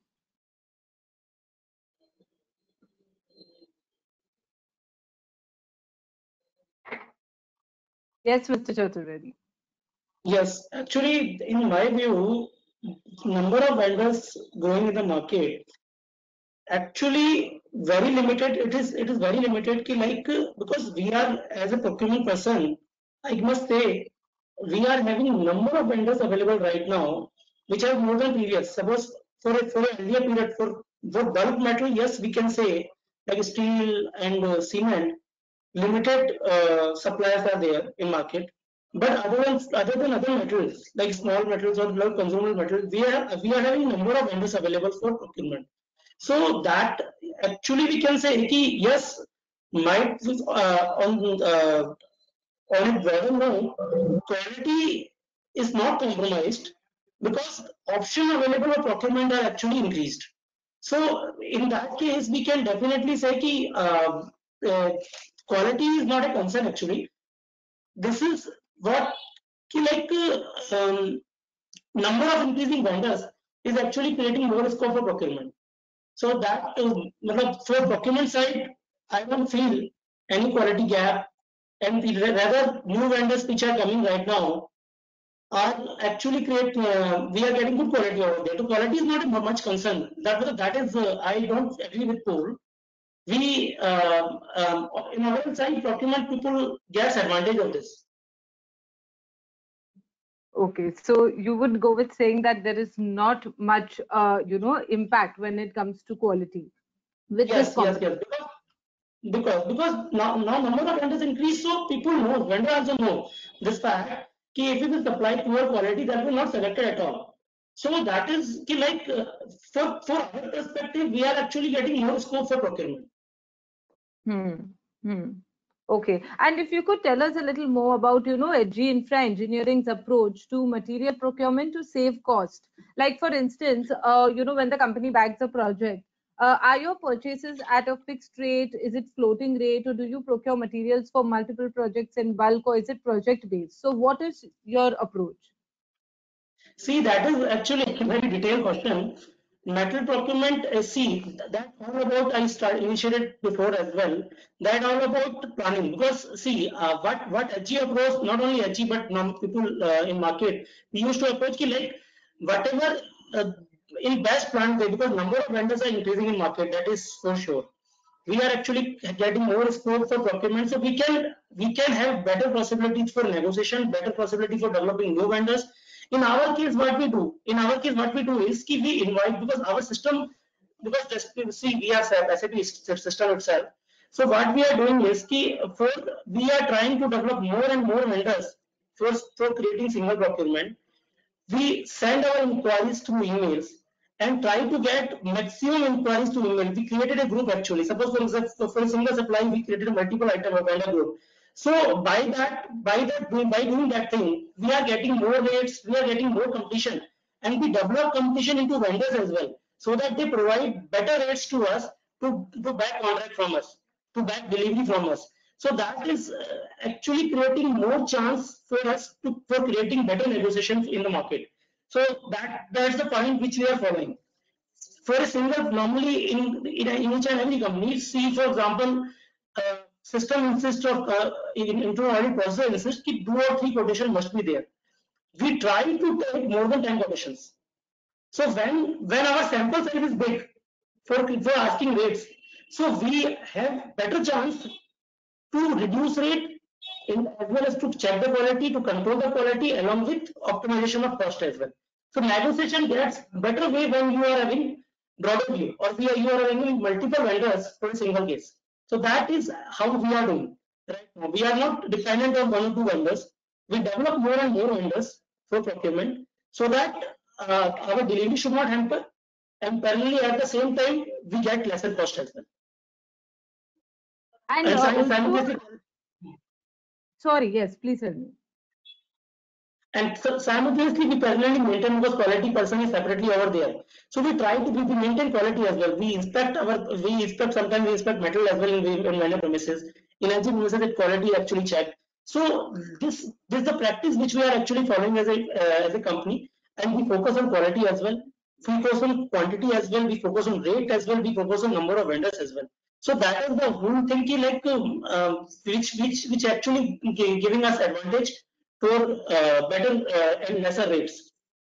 Yes, Mister Chaturvedi. Yes, actually, in my view, number of vendors growing in the market actually very limited. It is it is very limited. Ki like because we are as a procurement person, I must say we are having number of vendors available right now, which are more than previous. Suppose for a for an earlier period for for bulk metal, yes, we can say like steel and uh, cement, limited uh, suppliers are there in market. But other than other than other metals like small metals or low consumable metals, we are we are having number of vendors available for procurement. So that actually we can say ki, yes, might uh, on uh, on whether no quality is not compromised because option available of procurement are actually increased. So in that case, we can definitely say ki, uh, uh, quality is not a concern actually. This is what ki like uh, um, number of increasing vendors is actually creating more scope for procurement. So that uh, for procurement side, I don't feel any quality gap, and rather new vendors which are coming right now are actually create. Uh, we are getting good quality over there. So quality is not much concern. That that is uh, I don't agree with Paul. We uh, um, in our side procurement people gets advantage of this. Okay, so you would go with saying that there is not much, uh, you know, impact when it comes to quality. With Yes, this yes, yes. Because because because now, now number of vendors increase, so people know, vendor also know this fact कि if it is supplied poor quality, that will not selected at all. So that is कि like uh, for for our perspective, we are actually getting more scope for procurement. Hmm. Hmm. Okay. And if you could tell us a little more about, you know, H G Infra Engineering's approach to material procurement to save cost. Like, for instance, uh, you know, when the company bags a project, uh, are your purchases at a fixed rate? Is it floating rate? Or do you procure materials for multiple projects in bulk, or is it project based? So what is your approach? See, that is actually a very detailed question. Metal procurement, uh, see, that all about I start initiated before as well. That all about planning because see, uh, what what H G approach, not only H G but now people uh, in market we used to approach ki like whatever uh, in best planned way because number of vendors are increasing in market. That is for sure. We are actually getting more scope for procurement, so we can we can have better possibilities for negotiation, better possibility for developing new vendors. In our case, what we do, in our case, what we do is ki we invite because our system, because just see we are S A P system itself. So what we are doing is ki for we are trying to develop more and more vendors for for creating single procurement. we send our inquiries to emails and try to get maximum inquiries to email. We created a group actually. Suppose for example, for a single supply, we created a multiple item of vendor group. So by that, by that, by doing that thing, we are getting more rates, we are getting more competition, and we develop competition into vendors as well, so that they provide better rates to us to, to back contract from us, to back delivery from us. So that is uh, actually creating more chance for us to for creating better negotiations in the market. So that that's the point which we are following. For a single, normally in in, a, in each and every company, see for example, uh, system insists of uh, in internal audit process insists that two or three quotation must be there. We try to take more than ten quotations. So when when our sample size is big for for asking rates, so we have better chance to reduce rate in, as well as to check the quality, to control the quality along with optimization of cost as well. So negotiation gets better way when you are having broader view, or we are, you are having multiple vendors for a single case. So that is how we are doing right now. We are not dependent on one or two vendors. We develop more and more vendors for procurement so that uh, our delivery should not hamper, and parallelly at the same time we get lesser cost as well. And And uh, also, simultaneously, sorry, yes, please tell me. and so simultaneously we parallelly maintain, because quality person is separately over there. So we try to we maintain quality as well. We inspect our we inspect sometimes we inspect metal as well in, in vendor premises. In L G premises, that quality is actually checked. So this this is the practice which we are actually following as a uh, as a company, and we focus on quality as well. We focus on quantity as well. We focus on rate as well. We focus on number of vendors as well. So that is the whole thing, like um, uh, which which which actually giving us advantage for uh, better uh, and lesser rates.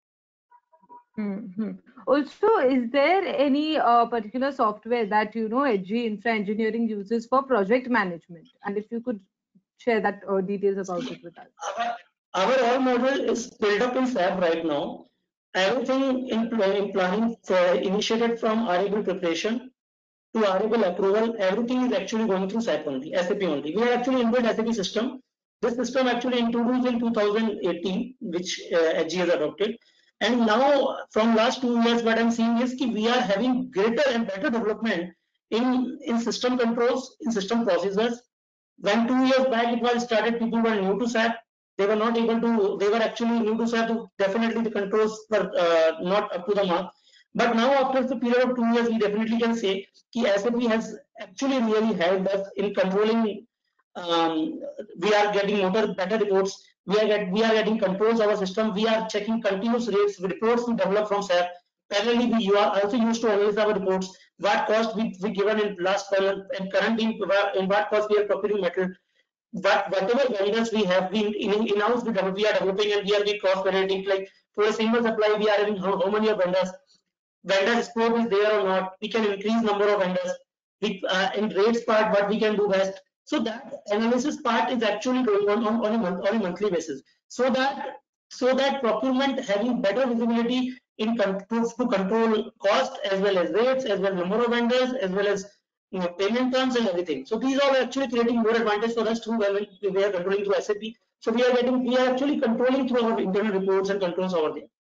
Mm-hmm. Also, is there any uh, particular software that you know H G Infra Engineering uses for project management? And if you could share that uh, details about it with us. Our, our all model is built up in S A P right now. Everything in, in planning for initiated from R A B preparation to R A B approval, everything is actually going through S A P only, S A P only. We are actually inbuilt S A P system. This system actually introduced in two thousand eighteen, which uh, H G has adopted. And now from last two years, what I'm seeing is that we are having greater and better development in, in system controls, in system procedures. When two years back it was started, people were new to S A P. They were not able to, they were actually new to S A P. Definitely the controls were uh, not up to the mark. But now after the period of two years, we definitely can say that S A P has actually really helped us in controlling. Um, we are getting better, better reports. We are get, we are getting controls of our system. We are checking continuous rates, reports we develop from S A P. Parallelly, we you are also used to analyze our reports. What cost we, we given in last column, and currently in what cost we are procuring metal. But whatever vendors we have been in in house, we, we are developing, and we are being cost evaluating. Like for a single supply, we are having how, how many vendors. Vendor scope is there or not, we can increase number of vendors. We, uh, in rates part, what we can do best. So that analysis part is actually going on on, on, a, month, on a monthly basis. So that so that procurement having better visibility in control to control cost as well as rates, as well as number of vendors, as well as you know, payment terms and everything. So these are actually creating more advantage for us too when we are controlling through S A P. So we are getting we are actually controlling through our internal reports and controls over there.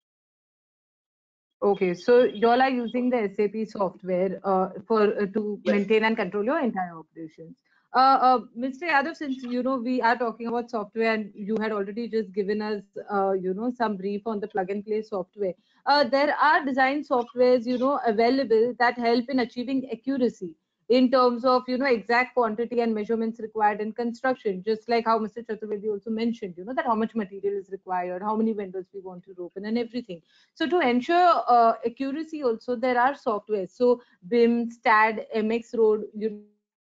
Okay, so y'all are using the S A P software uh, for uh, to Yes. maintain and control your entire operations. Uh, uh, Mister Yadav, since you know we are talking about software, and you had already just given us uh, you know some brief on the plug and play software. Uh, there are design softwares you know available that help in achieving accuracy in terms of you know exact quantity and measurements required in construction, just like how Mister Chaturvedi also mentioned, you know that how much material is required, how many vendors we want to open, and everything. So to ensure uh, accuracy also, there are softwares. So B I M, S T A D, M X Road, you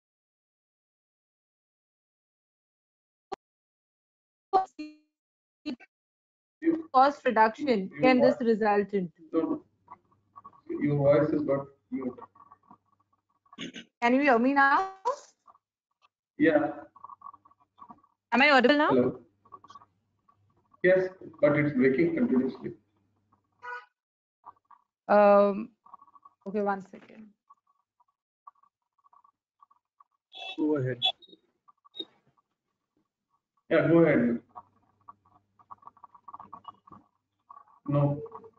You, cost reduction you can this what? result into? So your voice is got mute. Can you hear me now? Yeah. Am I audible now? Hello. Yes, but it's breaking continuously. Um, okay, one second. Go ahead. Yeah, go ahead. No.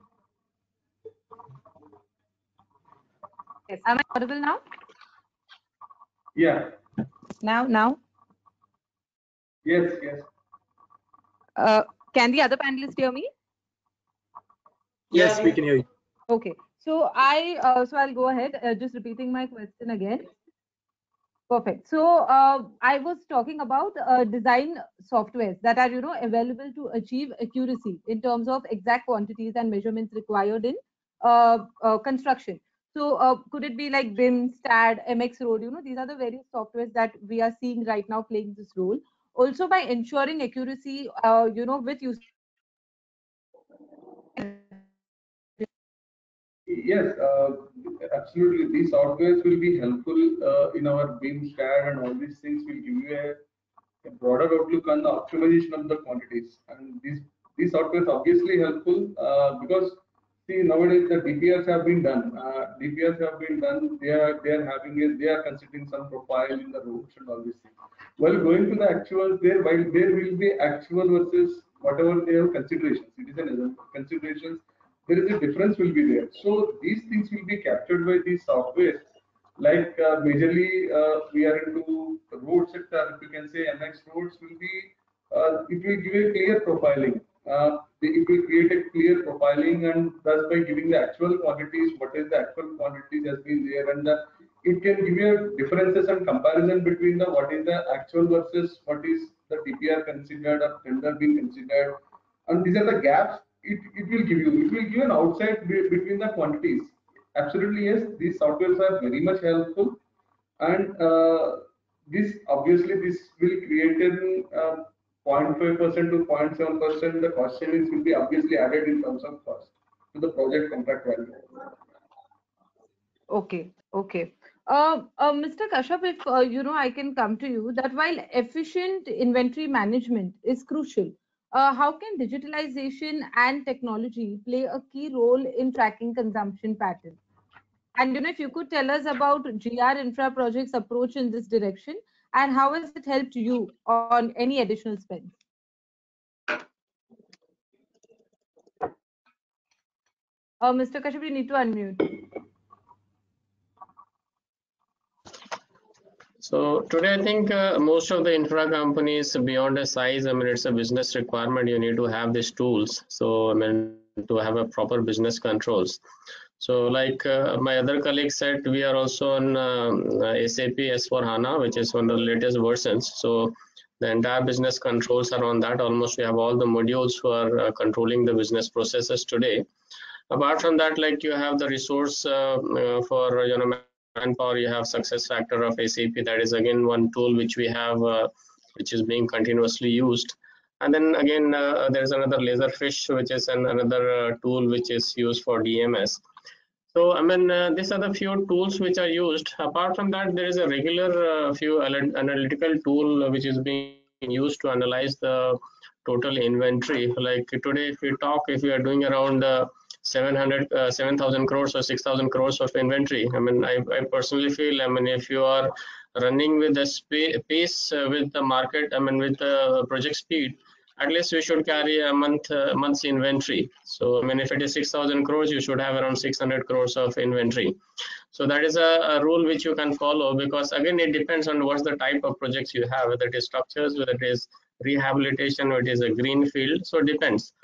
Yes. Am I audible now? Yeah. Now, now. Yes. Yes. Uh, can the other panelists hear me? Yes, Yeah, we can hear you. Okay. So I, uh, so I'll go ahead, uh, just repeating my question again. Perfect. So uh, I was talking about uh, design softwares that are, you know, available to achieve accuracy in terms of exact quantities and measurements required in uh, uh, construction. So uh, could it be like B I M, STAAD, M X Road? You know, these are the various softwares that we are seeing right now playing this role. Also, by ensuring accuracy, uh, you know, with use. Yes, uh, absolutely. These softwares will be helpful uh, in our B I M, STAAD, and all these things will give you a, a broader outlook on the optimization of the quantities. And these these softwares obviously helpful uh, because see nowadays the D P Rs have been done. Uh, D P Rs have been done. They are they are having a, they are considering some profile in the roads and all these things. While going to the actual there, while there will be actual versus whatever they have considerations. It is an example. Considerations there is a difference will be there. So these things will be captured by these software. Like uh, majorly uh, we are into the road sector. If you can say M X roads will be, uh, it will give a clear profiling. Uh, it will create a clear profiling, and thus by giving the actual quantities, what is the actual quantities has been there, and the, it can give you differences and comparison between the what is the actual versus what is the D P R considered or tender being considered, and these are the gaps it, it will give you. It will give an outside be- between the quantities. Absolutely, yes, these softwares are very much helpful, and uh, this obviously this will create an uh, zero point five percent to zero point seven percent. The cost savings will be obviously added in terms of cost to the project contract value. Okay, okay. Uh, uh, Mister Kashyap, if uh, you know, I can come to you that while efficient inventory management is crucial, uh, how can digitalization and technology play a key role in tracking consumption patterns? And you know, if you could tell us about G R Infra Project's approach in this direction, and how has it helped you on any additional spends? Uh, Mister Kashyap, you need to unmute. So today, I think uh, most of the infra companies beyond a size, I mean, it's a business requirement. You need to have these tools. So I mean, to have a proper business controls. So like uh, my other colleague said, we are also on um, uh, S A P S four HANA, which is one of the latest versions. So the entire business controls are on that. Almost we have all the modules who are uh, controlling the business processes today. Apart from that, like you have the resource uh, uh, for you know manpower, you have success factor of S A P. That is again one tool which we have, uh, which is being continuously used. And then again, uh, there is another Laserfish, which is an, another uh, tool which is used for D M S. So I mean, uh, these are the few tools which are used. Apart from that, there is a regular uh, few analytical tool which is being used to analyze the total inventory. Like today, if we talk, if we are doing around uh, seven hundred, uh, seven thousand crores or six thousand crores of inventory, I mean, I, I personally feel, I mean, if you are running with the pace uh, with the market, I mean, with the project speed, at least we should carry a month uh, month's inventory. So I mean, if it is six thousand crores, you should have around six hundred crores of inventory. So that is a, a rule which you can follow, because again, it depends on what's the type of projects you have, whether it is structures, whether it is rehabilitation, or it is a green field. So it depends.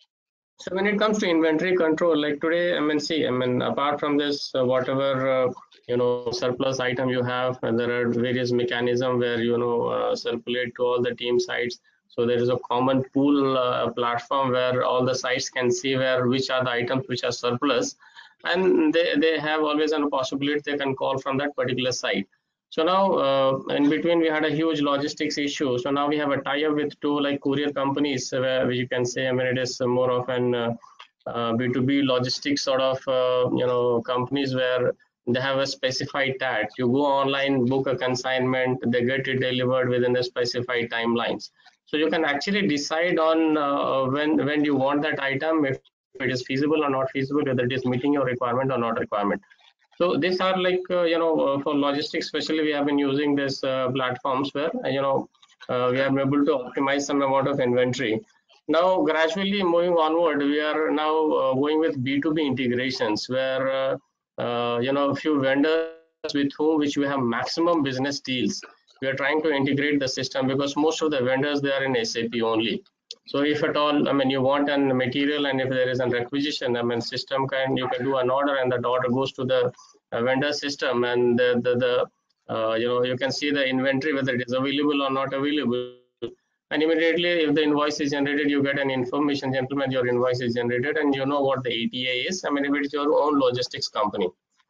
So when it comes to inventory control, like today, I mean, see, I mean, apart from this, uh, whatever, uh, you know, surplus item you have, and there are various mechanisms where, you know, uh, circulate to all the team sites. So there is a common pool uh, platform where all the sites can see where which are the items which are surplus, and they, they have always a possibility they can call from that particular site. So now uh, in between we had a huge logistics issue. So now we have a tie-up with two like courier companies where you can say, I mean, it is more of an uh, uh, B two B logistics sort of uh, you know companies where they have a specified tag. You go online, book a consignment, they get it delivered within the specified timelines. So you can actually decide on uh, when when you want that item, if it is feasible or not feasible, whether it is meeting your requirement or not requirement. So these are like, uh, you know, uh, for logistics, especially we have been using this uh, platforms where, uh, you know, uh, we are able to optimize some amount of inventory. Now, gradually moving onward, we are now uh, going with B two B integrations, where uh, uh, you know, a few vendors with whom which we have maximum business deals. We are trying to integrate the system because most of the vendors, they are in S A P only. So if at all, I mean, you want a material and if there is an requisition, I mean, system can, you can do an order and that order goes to the uh, vendor system, and the, the, the uh, you know, you can see the inventory, whether it is available or not available. And immediately, if the invoice is generated, you get an information, gentlemen, your invoice is generated, and you know what the E T A is. I mean, if it's your own logistics company.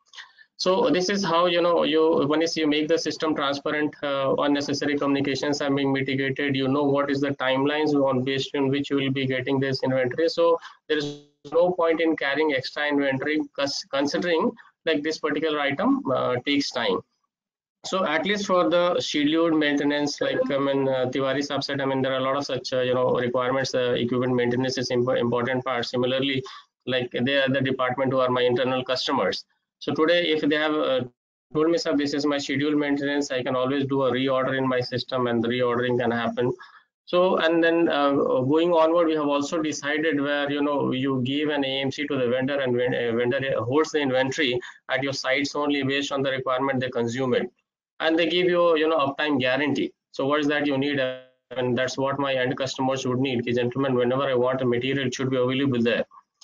So this is how, you know, you, one is you make the system transparent, uh, unnecessary communications are being mitigated. You know what is the timelines on based on which you will be getting this inventory. So there is no point in carrying extra inventory, considering like this particular item uh, takes time. So at least for the scheduled maintenance, like I mean, uh, Tiwari Saab said, I mean, there are a lot of such, uh, you know, requirements. Uh, equipment maintenance is imp important part. Similarly, like they are the department who are my internal customers. So today, if they have uh, told me, sir, this is my scheduled maintenance, I can always do a reorder in my system, and the reordering can happen. So, and then uh, going onward, we have also decided where, you know, you give an A M C to the vendor, and when a vendor holds the inventory at your sites only based on the requirement they consume it. And they give you, you know, uptime guarantee. So what is that you need? And that's what my end customers would need. Gentlemen, whenever I want a material, it should be available there.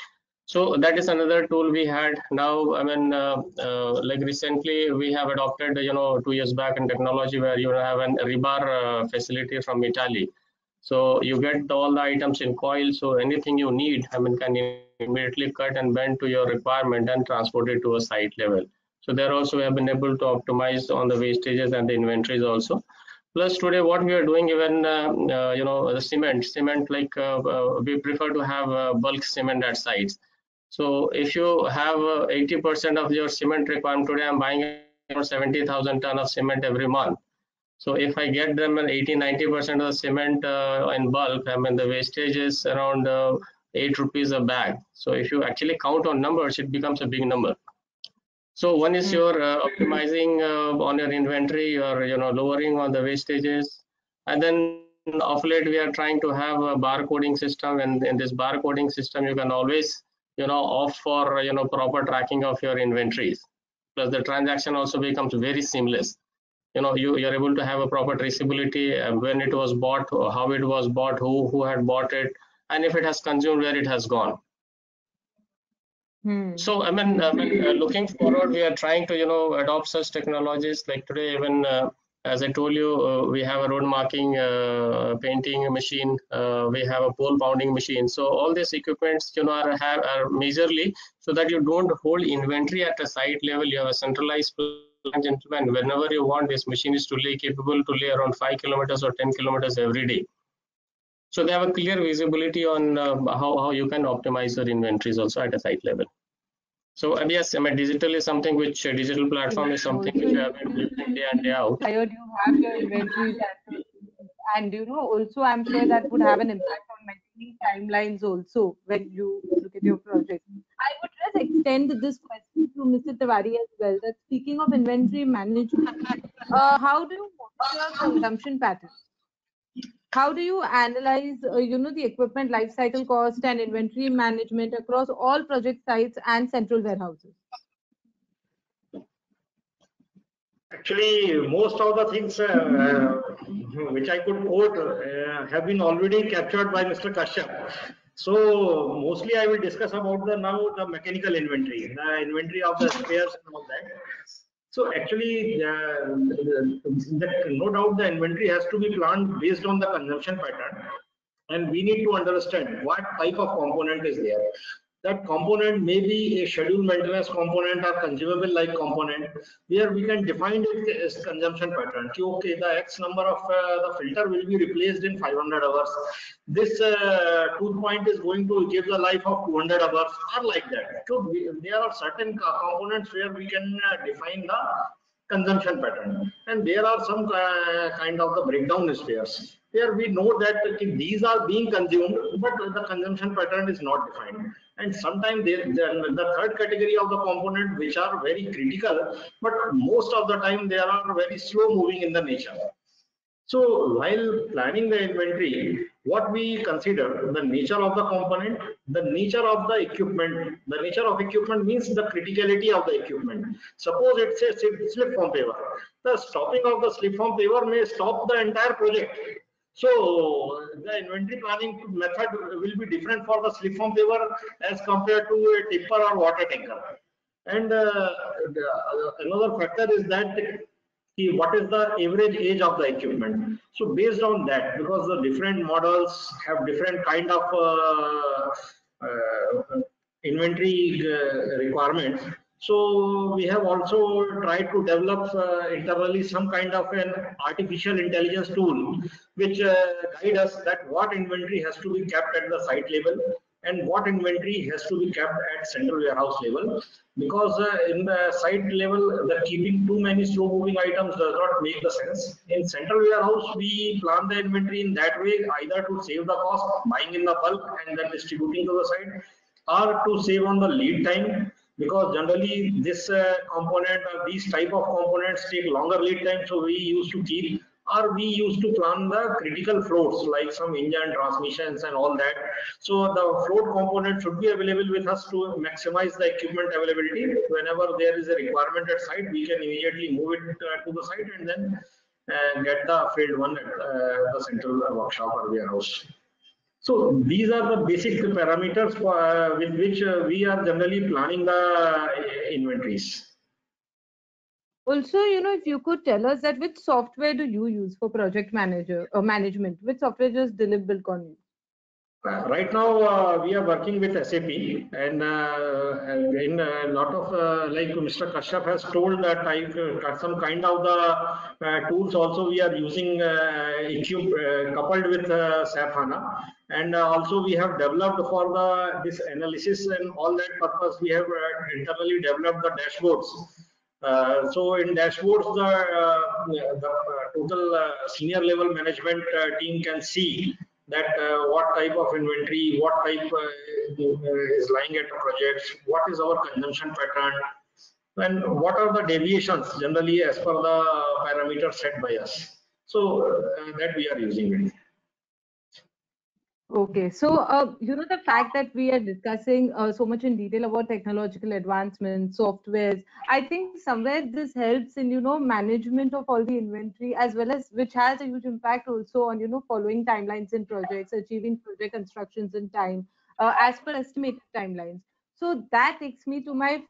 So that is another tool we had. Now, I mean, uh, uh, like recently we have adopted, you know, two years back in technology where you have an rebar uh, facility from Italy. So you get all the items in coil. So anything you need, I mean, can immediately cut and bend to your requirement and transport it to a site level. So there also we have been able to optimize on the wastages and the inventories also. Plus today what we are doing, even uh, uh, you know, the cement, cement like uh, uh, we prefer to have uh, bulk cement at sites. So if you have eighty percent uh, of your cement requirement today, I'm buying seventy thousand ton of cement every month. So if I get them an eighty, ninety percent of the cement uh, in bulk, I mean the wastage is around uh, eight rupees a bag. So if you actually count on numbers, it becomes a big number. So one is your uh, optimizing uh, on your inventory, or you know, lowering on the wastages, and then of late we are trying to have a barcoding system, and in this barcoding system you can always, you know, opt for, you know, proper tracking of your inventories. Plus the transaction also becomes very seamless. You know, you you're able to have a proper traceability, uh, when it was bought, how it was bought, who who had bought it, and if it has consumed, where it has gone. Hmm. So I mean, I mean uh, looking forward, we are trying to, you know, adopt such technologies. Like today, even uh, as I told you, uh, we have a road marking, uh, painting machine. Uh, we have a pole pounding machine. So all these equipments, you know, are have are majorly so that you don't hold inventory at a site level. You have a centralized plan, gentlemen. Whenever you want, this machine is to lay capable to lay around five kilometers or ten kilometers every day. So they have a clear visibility on uh, how, how you can optimize your inventories also at a site level. So and yes, I mean, digital is something which uh, digital platform is something which we have been using day in, day out. Tired, you have your inventories at, and you know, also I'm sure that would have an impact on maintaining timelines also when you look at your project. I would just extend this question to Mister Tiwari as well. That speaking of inventory management, uh, how do you monitor consumption patterns? How do you analyze, uh, you know, the equipment life cycle cost and inventory management across all project sites and central warehouses? Actually, most of the things uh, uh, which I could quote uh, have been already captured by Mister Kashyap. So mostly I will discuss about the now the mechanical inventory, the inventory of the spares and all that. So actually, uh, the, the, no doubt the inventory has to be planned based on the consumption pattern, and we need to understand what type of component is there. That component may be a scheduled maintenance component or consumable like component, where we can define it as consumption pattern. Okay, the X number of uh, the filter will be replaced in five hundred hours. This uh, tooth point is going to give the life of two hundred hours, or like that. So we, there are certain components where we can uh, define the consumption pattern, and there are some uh, kind of the breakdown spares where we know that okay, these are being consumed, but the consumption pattern is not defined. And sometimes there, the, the third category of the component which are very critical, but most of the time they are very slow moving in the nature. So while planning the inventory, what we consider the nature of the component, the nature of the equipment. The nature of equipment means the criticality of the equipment. Suppose it's a slip form paver. The stopping of the slip form paver may stop the entire project. So the inventory planning method will be different for the slip form paver as compared to a tipper or water tanker. And uh, another factor is that what is the average age of the equipment. So based on that, because the different models have different kind of uh, uh, inventory uh, requirements. So we have also tried to develop uh, internally some kind of an artificial intelligence tool which uh, guide us that what inventory has to be kept at the site level and what inventory has to be kept at central warehouse level, because uh, in the site level the keeping too many slow moving items does not make the sense. In central warehouse we plan the inventory in that way, either to save the cost buying in the bulk and then distributing to the site, or to save on the lead time, because generally this uh, component or these type of components take longer lead time, so we used to keep, or we used to plan the critical floats like some engine transmissions and all that. So the float component should be available with us to maximize the equipment availability. Whenever there is a requirement at site, we can immediately move it uh, to the site and then uh, get the failed one at uh, the central workshop or warehouse. So these are the basic parameters for, uh, with which uh, we are generally planning the uh, inventories. Also, you know, if you could tell us that which software do you use for project manager or management? Which software does Dilip Bilkon use? Uh, right now, uh, we are working with S A P, and, uh, and in a lot of uh, like Mister Kashyap has told that I uh, some kind of the uh, tools also we are using uh, equip, uh, coupled with uh, SAP HANA, and uh, also we have developed for the this analysis and all that purpose. We have uh, internally developed the dashboards. Uh, so in dashboards, the, uh, the uh, total uh, senior level management uh, team can see that uh, what type of inventory, what type uh, is lying at the projects, what is our consumption pattern, and what are the deviations generally as per the parameters set by us. So uh, that we are using it. Okay, so uh, you know, the fact that we are discussing uh, so much in detail about technological advancements, softwares, I think somewhere this helps in, you know, management of all the inventory, as well as which has a huge impact also on, you know, following timelines in projects, achieving project constructions in time, uh, as per estimated timelines. So that takes me to my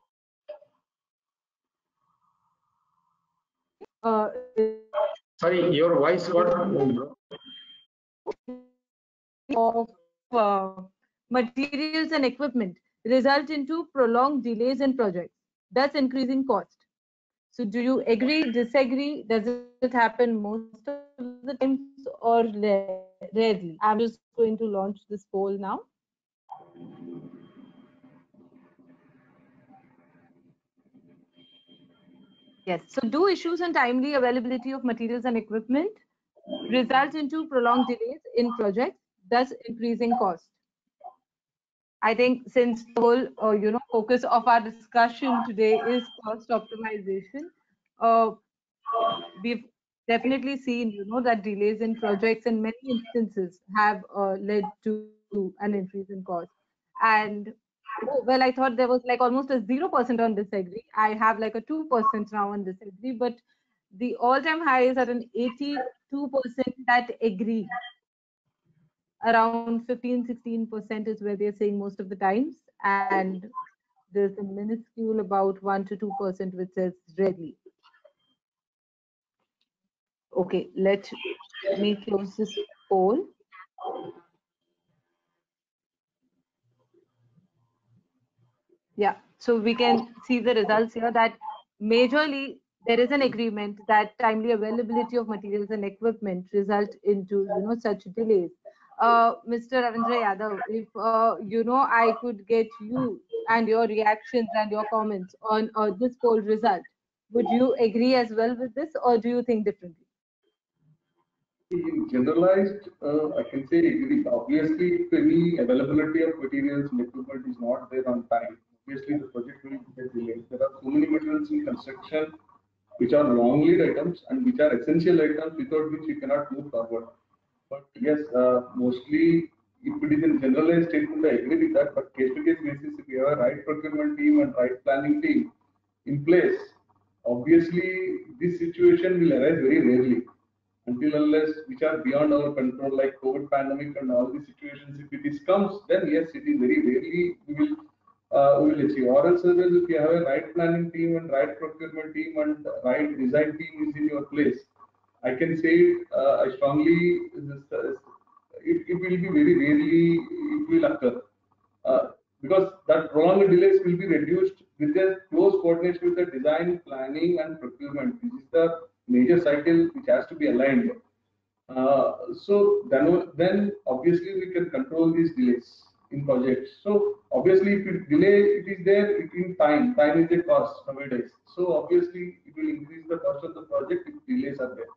uh, Sorry, your voice got of uh, materials and equipment result into prolonged delays in projects, thus increasing cost. So do you agree, disagree? Does it happen most of the times or rarely? I'm just going to launch this poll now. Yes, so do issues and timely availability of materials and equipment result into prolonged delays in projects, thus increasing cost? I think since the whole uh, you know focus of our discussion today is cost optimization, uh, we've definitely seen you know that delays in projects in many instances have uh, led to an increase in cost. And oh, well, I thought there was like almost a zero percent on disagree. I have like a two percent now on disagree, but the all-time high is at an eighty-two percent that agree. Around fifteen sixteen percent is where they're saying most of the times, and there's a minuscule about one to two percent which says rarely. Okay, let me close this poll. Yeah, so we can see the results here that majorly there is an agreement that timely availability of materials and equipment result into you know such delays. Uh, Mister Ravindra Yadav, if uh, you know I could get you and your reactions and your comments on uh, this poll result, would you agree as well with this, or do you think differently? In generalized, uh, I can say agree. Obviously, if any availability of materials and equipment is not there on time, obviously the project will get delayed. There are so many materials in construction which are long lead items and which are essential items without which you cannot move forward. But yes, uh, mostly if it is in generalized statement, I agree with that. But case to case basis, if you have a right procurement team and right planning team in place, obviously this situation will arise very rarely. Until unless which are beyond our control, like COVID pandemic and all these situations, if it is comes, then yes, it is very rarely we will uh, we will achieve. Or else, if you have a right planning team and right procurement team and right design team is in your place, I can say uh, I strongly this, uh, it, it will be very rarely it will occur. Uh, because that prolonged delays will be reduced with a close coordination with the design, planning, and procurement. This is the major cycle which has to be aligned. Uh, so then, then obviously we can control these delays in projects. So obviously, if it delay it is there it in time. Time is a cost nowadays. So obviously, it will increase the cost of the project if delays are there.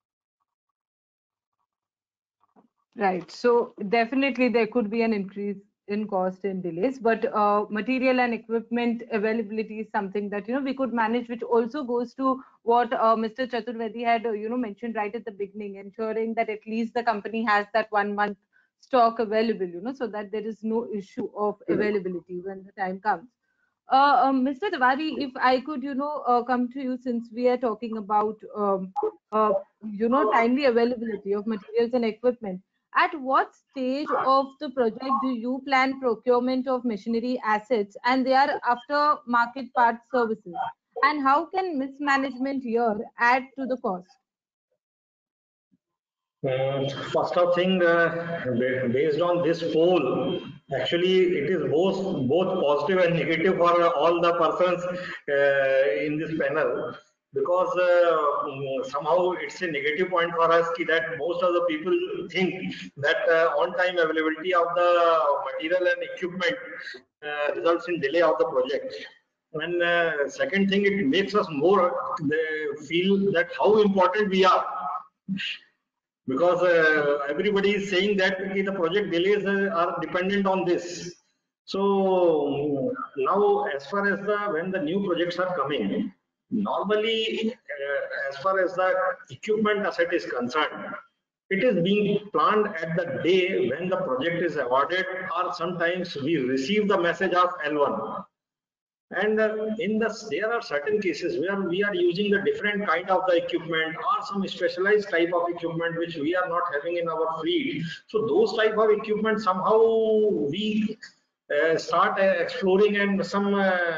Right. So definitely there could be an increase in cost and delays, but uh, material and equipment availability is something that, you know, we could manage, which also goes to what uh, Mister Chaturvedi had, uh, you know, mentioned right at the beginning, ensuring that at least the company has that one month stock available, you know, so that there is no issue of availability when the time comes. Uh, um, Mister Tiwari, if I could, you know, uh, come to you, since we are talking about, um, uh, you know, timely availability of materials and equipment. At what stage of the project do you plan procurement of machinery assets and their aftermarket parts services? And how can mismanagement here add to the cost? Uh, first of thing, uh, based on this poll, actually it is both both positive and negative for all the persons uh, in this panel, because uh, somehow it's a negative point for us that most of the people think that uh, on-time availability of the material and equipment uh, results in delay of the project. And uh, second thing, it makes us more they feel that how important we are, because uh, everybody is saying that okay, the project delays uh, are dependent on this. So now, as far as the when the new projects are coming, normally uh, as far as the equipment asset is concerned, it is being planned at the day when the project is awarded, or sometimes we receive the message of L one. And uh, in the there are certain cases where we are using the different kind of the equipment or some specialized type of equipment which we are not having in our fleet. So those type of equipment somehow we uh, start uh, exploring and some uh,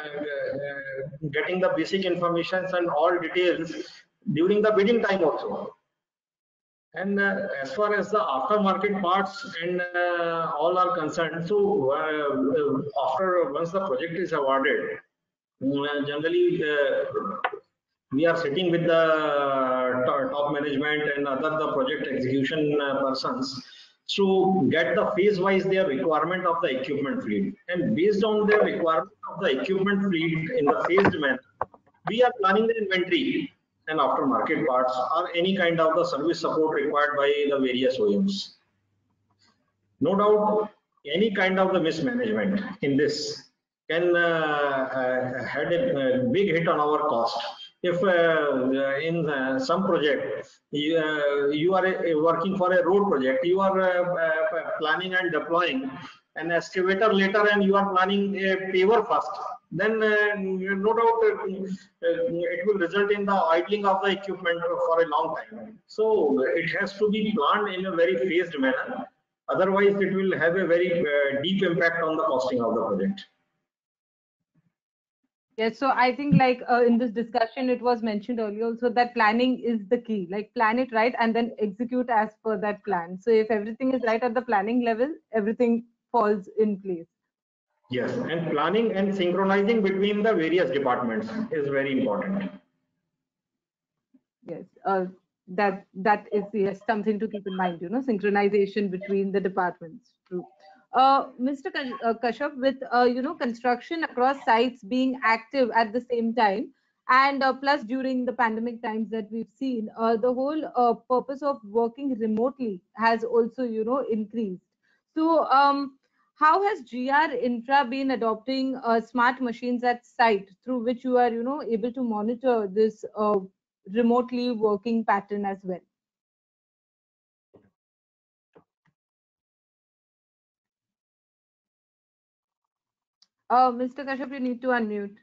uh, getting the basic information and all details during the bidding time also. And uh, as far as the aftermarket parts and uh, all are concerned, so uh, after once the project is awarded, uh, generally uh, we are sitting with the top management and other the project execution uh, persons to get the phase wise their requirement of the equipment fleet, and based on their requirement of the equipment fleet in the phased manner, we are planning the inventory and aftermarket parts or any kind of the service support required by the various O E Ms. No doubt, any kind of the mismanagement in this can uh, uh, had a, a big hit on our cost. If uh, in uh, some project you, uh, you are uh, working for a road project, you are uh, uh, planning and deploying an excavator later, and you are planning a paver first, then uh, no doubt uh, it will result in the idling of the equipment for a long time. So it has to be planned in a very phased manner. Otherwise, it will have a very uh, deep impact on the costing of the project. Yes, so I think like uh, in this discussion, it was mentioned earlier also that planning is the key, like plan it right and then execute as per that plan. So if everything is right at the planning level, everything falls in place. Yes, and planning and synchronizing between the various departments is very important. Yes, uh, that that is yes something to keep in mind. You know, synchronization between the departments. True. Uh, Mister Kashyap, with uh, you know construction across sites being active at the same time, and uh, plus during the pandemic times that we've seen, uh, the whole uh, purpose of working remotely has also you know increased. So, um, how has G R Infra been adopting uh, smart machines at site through which you are you know able to monitor this uh, remotely working pattern as well? Uh, Mister Kashyap, you need to unmute.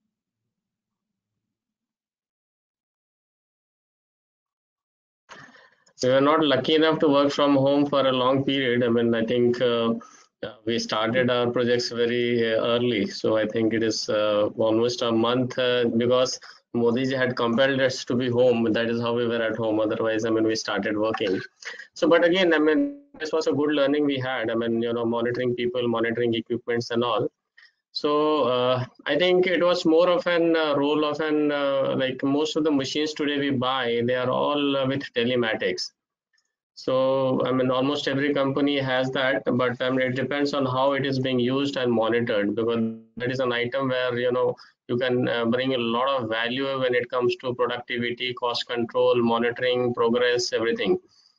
We were not lucky enough to work from home for a long period. I mean, I think uh, uh, we started our projects very uh, early. So I think it is uh, almost a month uh, because Modi ji had compelled us to be home. That is how we were at home. Otherwise, I mean, we started working. So, but again, I mean, this was a good learning we had. I mean, you know, monitoring people, monitoring equipments and all. So uh, I think it was more of an uh, role of an uh, like most of the machines today we buy, they are all uh, with telematics. So I mean, almost every company has that, but I mean, it depends on how it is being used and monitored, because that is an item where you know you can uh, bring a lot of value when it comes to productivity, cost control, monitoring, progress, everything.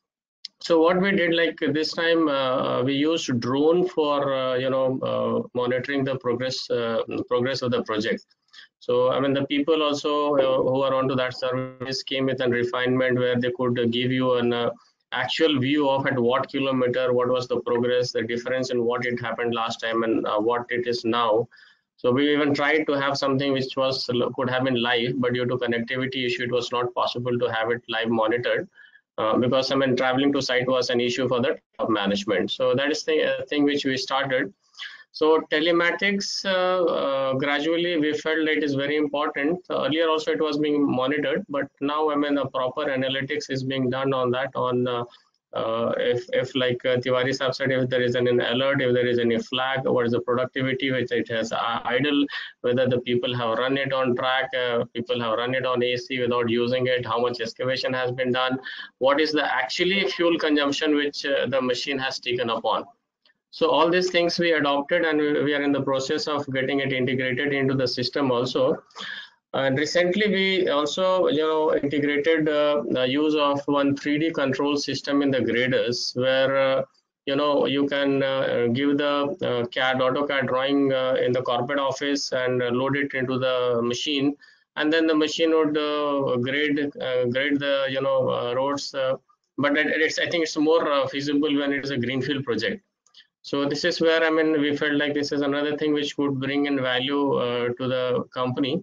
So what we did, like this time, uh, we used drone for uh, you know uh, monitoring the progress uh, progress of the project. So I mean, the people also uh, who are onto that service came with a refinement where they could uh, give you an uh, actual view of at what kilometer, what was the progress, the difference in what it happened last time and uh, what it is now. So we even tried to have something which was could have been live, but due to connectivity issue, it was not possible to have it live monitored. Uh, because I mean, traveling to site was an issue for the top management. So that is the uh, thing which we started. So telematics, uh, uh, gradually we felt that it is very important. Earlier also it was being monitored, but now I mean, a proper analytics is being done on that. On uh, uh, if if like uh, Tiwari Sahab said, if there is an, an alert, if there is any flag, what is the productivity which it has uh, idle, whether the people have run it on track, uh, people have run it on A C without using it, how much excavation has been done, what is the actually fuel consumption which uh, the machine has taken upon. So all these things we adopted, and we are in the process of getting it integrated into the system also. And recently we also, you know, integrated uh, the use of one three D control system in the graders, where uh, you know you can uh, give the uh, C A D AutoCAD drawing uh, in the corporate office and uh, load it into the machine, and then the machine would uh, grade uh, grade the you know uh, roads. Uh, but it, it's I think it's more uh, feasible when it is a greenfield project. So this is where I mean we felt like this is another thing which would bring in value uh, to the company.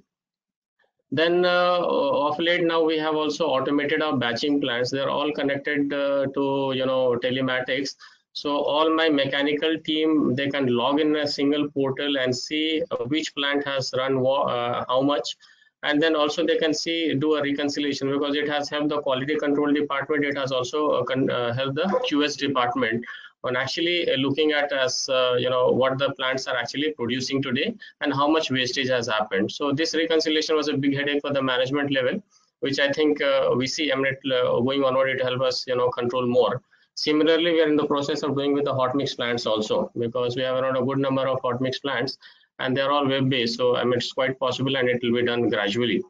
Then uh, of late now we have also automated our batching plants. They're all connected uh, to you know telematics. So all my mechanical team, they can log in a single portal and see uh, which plant has run uh, how much, and then also they can see do a reconciliation, because it has helped the quality control department. It has also uh, con uh, helped the Q S department on actually uh, looking at as uh, you know what the plants are actually producing today and how much wastage has happened. So this reconciliation was a big headache for the management level, which I think uh, we see I mean, uh, going onward, it help us you know control more. Similarly, we are in the process of doing with the hot mix plants also, because we have around a good number of hot mix plants and they're all web based. So I mean, it's quite possible and it will be done gradually.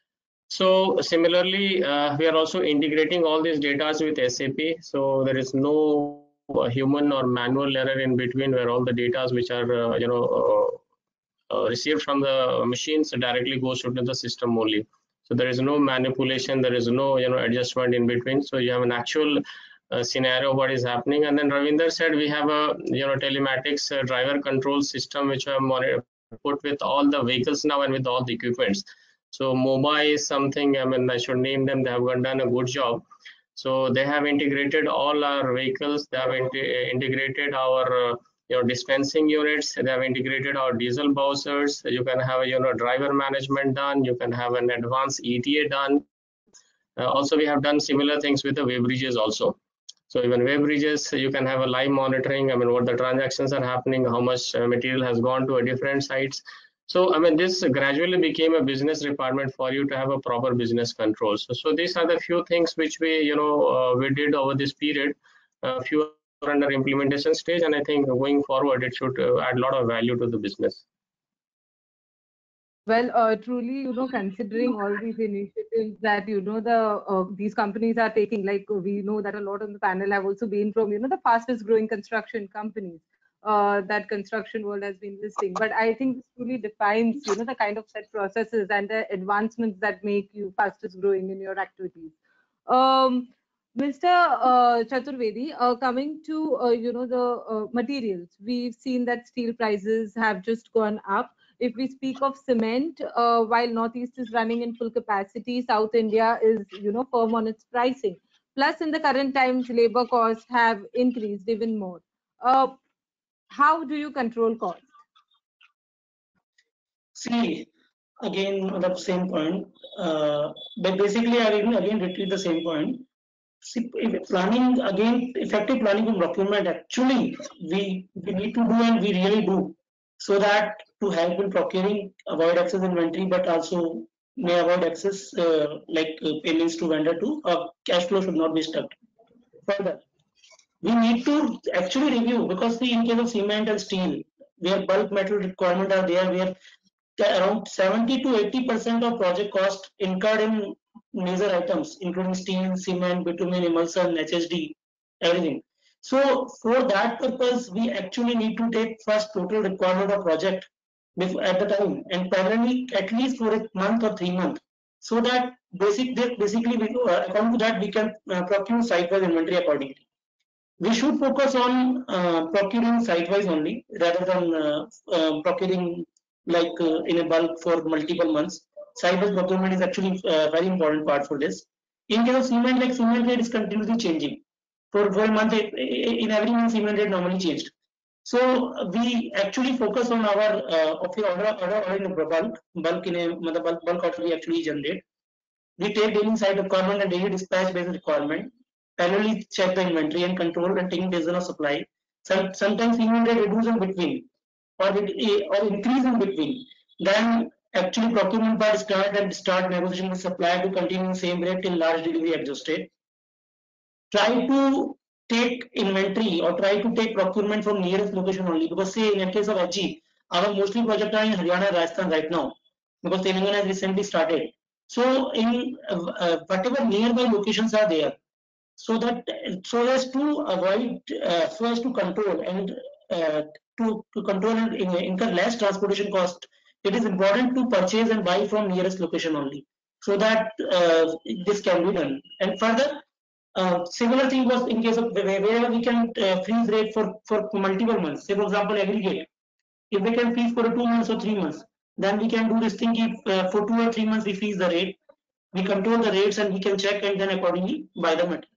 So similarly, uh, we are also integrating all these data with S A P. So there is no uh, human or manual error in between, where all the data which are uh, you know uh, uh, received from the machines directly goes into the system only. So there is no manipulation, there is no you know adjustment in between. So you have an actual uh, scenario what is happening. And then Ravinder said we have a you know telematics uh, driver control system which we have put with all the vehicles now and with all the equipments. So MOBA is something, I mean, I should name them. They have done a good job. So they have integrated all our vehicles. They have integrated our uh, you know dispensing units. They have integrated our diesel bowsers. You can have a you know driver management done. You can have an advanced E T A done. Uh, also, we have done similar things with the web bridges also. So even web bridges, you can have a live monitoring. I mean, what the transactions are happening, how much uh, material has gone to a different sites. So, I mean, this gradually became a business department for you to have a proper business control. So, so these are the few things which we, you know, uh, we did over this period. A uh, few are under implementation stage, and I think going forward, it should uh, add a lot of value to the business. Well, uh, truly, you know, considering all these initiatives that, you know, the uh, these companies are taking, like we know that a lot on the panel have also been from, you know, the fastest growing construction companies uh, that construction world has been listing. But I think this truly defines, you know, the kind of set processes and the advancements that make you fastest growing in your activities. Um, Mister Uh, Chaturvedi, uh, coming to uh, you know the uh, materials, we've seen that steel prices have just gone up. If we speak of cement, uh, while Northeast is running in full capacity, South India is you know firm on its pricing. Plus, in the current times, labor costs have increased even more. Uh, how do you control cost? See, again, on the same point, uh, but basically, I will again repeat the same point. See, if planning again, effective planning and procurement, actually, we, we need to do and we really do, so that to help in procuring, avoid excess inventory, but also may avoid excess uh, like uh, payments to vendor to uh, cash flow should not be stuck. Further, we need to actually review, because see, in case of cement and steel, where bulk metal requirement are there, where around seventy to eighty percent of project cost incurred in major items, including steel, cement, bitumen, emulsion, H H D, everything. So for that purpose, we actually need to take first total requirement of project before, at the time, and parallelly at least for a month or three months, so that basic basically we, uh, according to that we can uh, procure site-wise inventory accordingly. We should focus on uh, procuring site-wise only rather than uh, uh, procuring like uh, in a bulk for multiple months. Site-wise procurement is actually a uh, very important part for this. In case of cement, like cement rate is continuously changing. For, for a month, in every month, cement rate normally changed. So we actually focus on our uh, order, order, order in a bulk, bulk in a bulk, bulk order we actually generate. We take daily site requirement and daily dispatch based requirement, parallelly check the inventory and control and taking decision of supply. Some, sometimes inventory reduce in between or, it, or increase in between. Then actually procurement part start and start negotiation with supplier to continue same rate till large delivery exhausted. Try to take inventory or try to take procurement from nearest location only, because say in the case of H G, our mostly projects are in Haryana and Rajasthan right now, because Telangana has recently started. So in uh, uh, whatever nearby locations are there, so that so as to avoid uh, so as to control and uh, to, to control and incur less transportation cost, it is important to purchase and buy from nearest location only, so that uh, this can be done. And further, uh, similar thing was in case of wherever we can uh, freeze rate for for multiple months, say for example aggregate, if we can freeze for two months or three months, then we can do this thing. If uh, for two or three months we freeze the rate, we control the rates and we can check and then accordingly buy the material.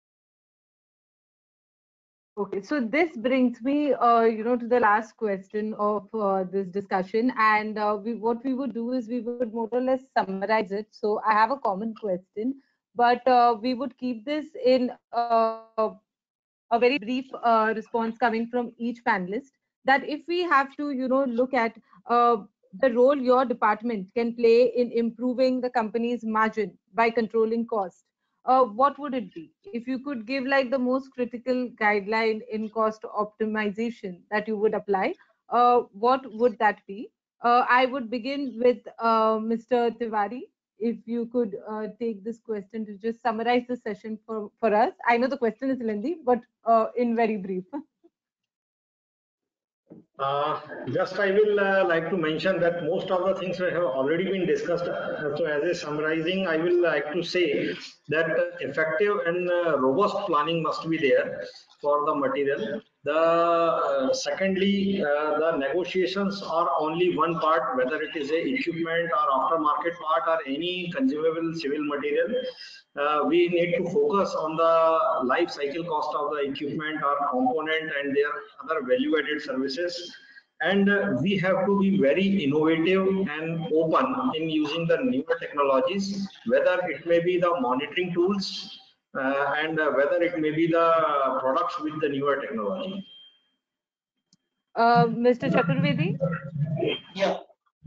Okay, so this brings me, uh, you know, to the last question of uh, this discussion, and uh, we what we would do is we would more or less summarize it. So I have a common question, but uh, we would keep this in uh, a very brief uh, response coming from each panelist. That if we have to, you know, look at uh, the role your department can play in improving the company's margin by controlling cost, uh, what would it be? If you could give like the most critical guideline in cost optimization that you would apply, uh, what would that be? Uh, I would begin with uh, Mister Tiwari. If you could uh, take this question to just summarize the session for, for us. I know the question is lengthy, but uh, in very brief. Uh, just I will uh, like to mention that most of the things have already been discussed. Uh, so as a summarizing, I will like to say that uh, effective and uh, robust planning must be there for the material. The uh, secondly, uh, the negotiations are only one part, whether it is a equipment or aftermarket part or any consumable civil material. Uh, we need to focus on the life cycle cost of the equipment or component and their other value added services. And uh, we have to be very innovative and open in using the newer technologies, whether it may be the monitoring tools uh, and uh, whether it may be the products with the newer technology. Uh, Mister Chaturvedi? Yeah.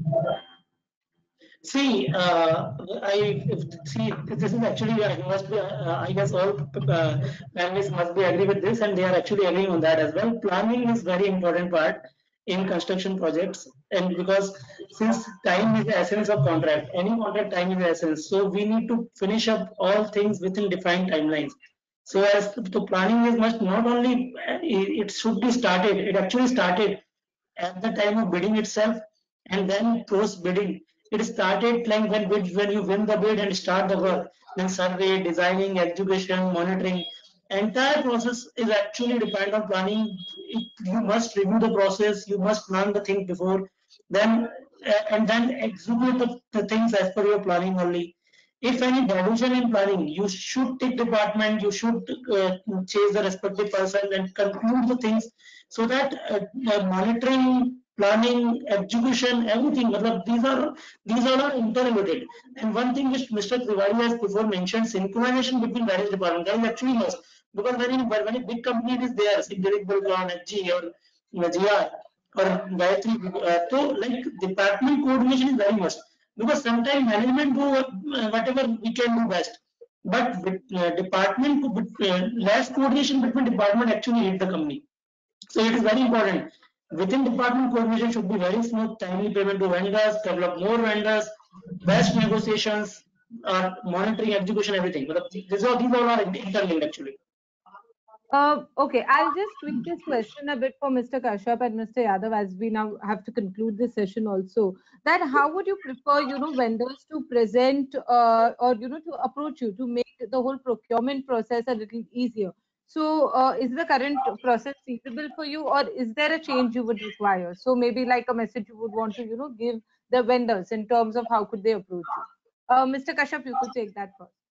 See, uh, I see. This is actually I must be. Uh, I guess all uh, panelists must be agree with this, and they are actually agreeing on that as well. Planning is very important part in construction projects, and because since time is the essence of contract, any contract time is the essence. So we need to finish up all things within defined timelines. So as the planning is must not only it should be started. It actually started at the time of bidding itself, and then post bidding It started like when when you win the bid and start the work, then survey, designing, execution, monitoring. Entire process is actually depend on planning. It, you must review the process. You must plan the thing before, then uh, and then execute the, the things as per your planning only. If any deviation in planning, you should take department, you should uh, chase the respective person and conclude the things so that uh, uh, monitoring, planning, execution, everything, matlab, these are these all are interrelated. And one thing which Mister Tiwari has before mentioned, synchronization between various departments, that is actually must. Because when, in, when a big company is there, say Direct Bulgan, H G or G R or Gayatri, uh, so like department coordination is very must. Because sometimes management do uh, whatever we can do best, but with, uh, department uh, less coordination between department actually hit the company. So it is very important. Within department coordination should be very smooth, timely payment to vendors, develop more vendors, best negotiations, uh, monitoring, execution, everything. But these all these all are interlinked actually. Uh, okay, I'll just tweak this question a bit for Mister Kashyap and Mister Yadav as we now have to conclude this session also. That how would you prefer, you know, vendors to present uh, or, you know, to approach you to make the whole procurement process a little easier? So uh, is the current process feasible for you, or is there a change you would require? So maybe like a message you would want to, you know, give the vendors in terms of how could they approach you? Uh, Mister Kashyap, you could take that first.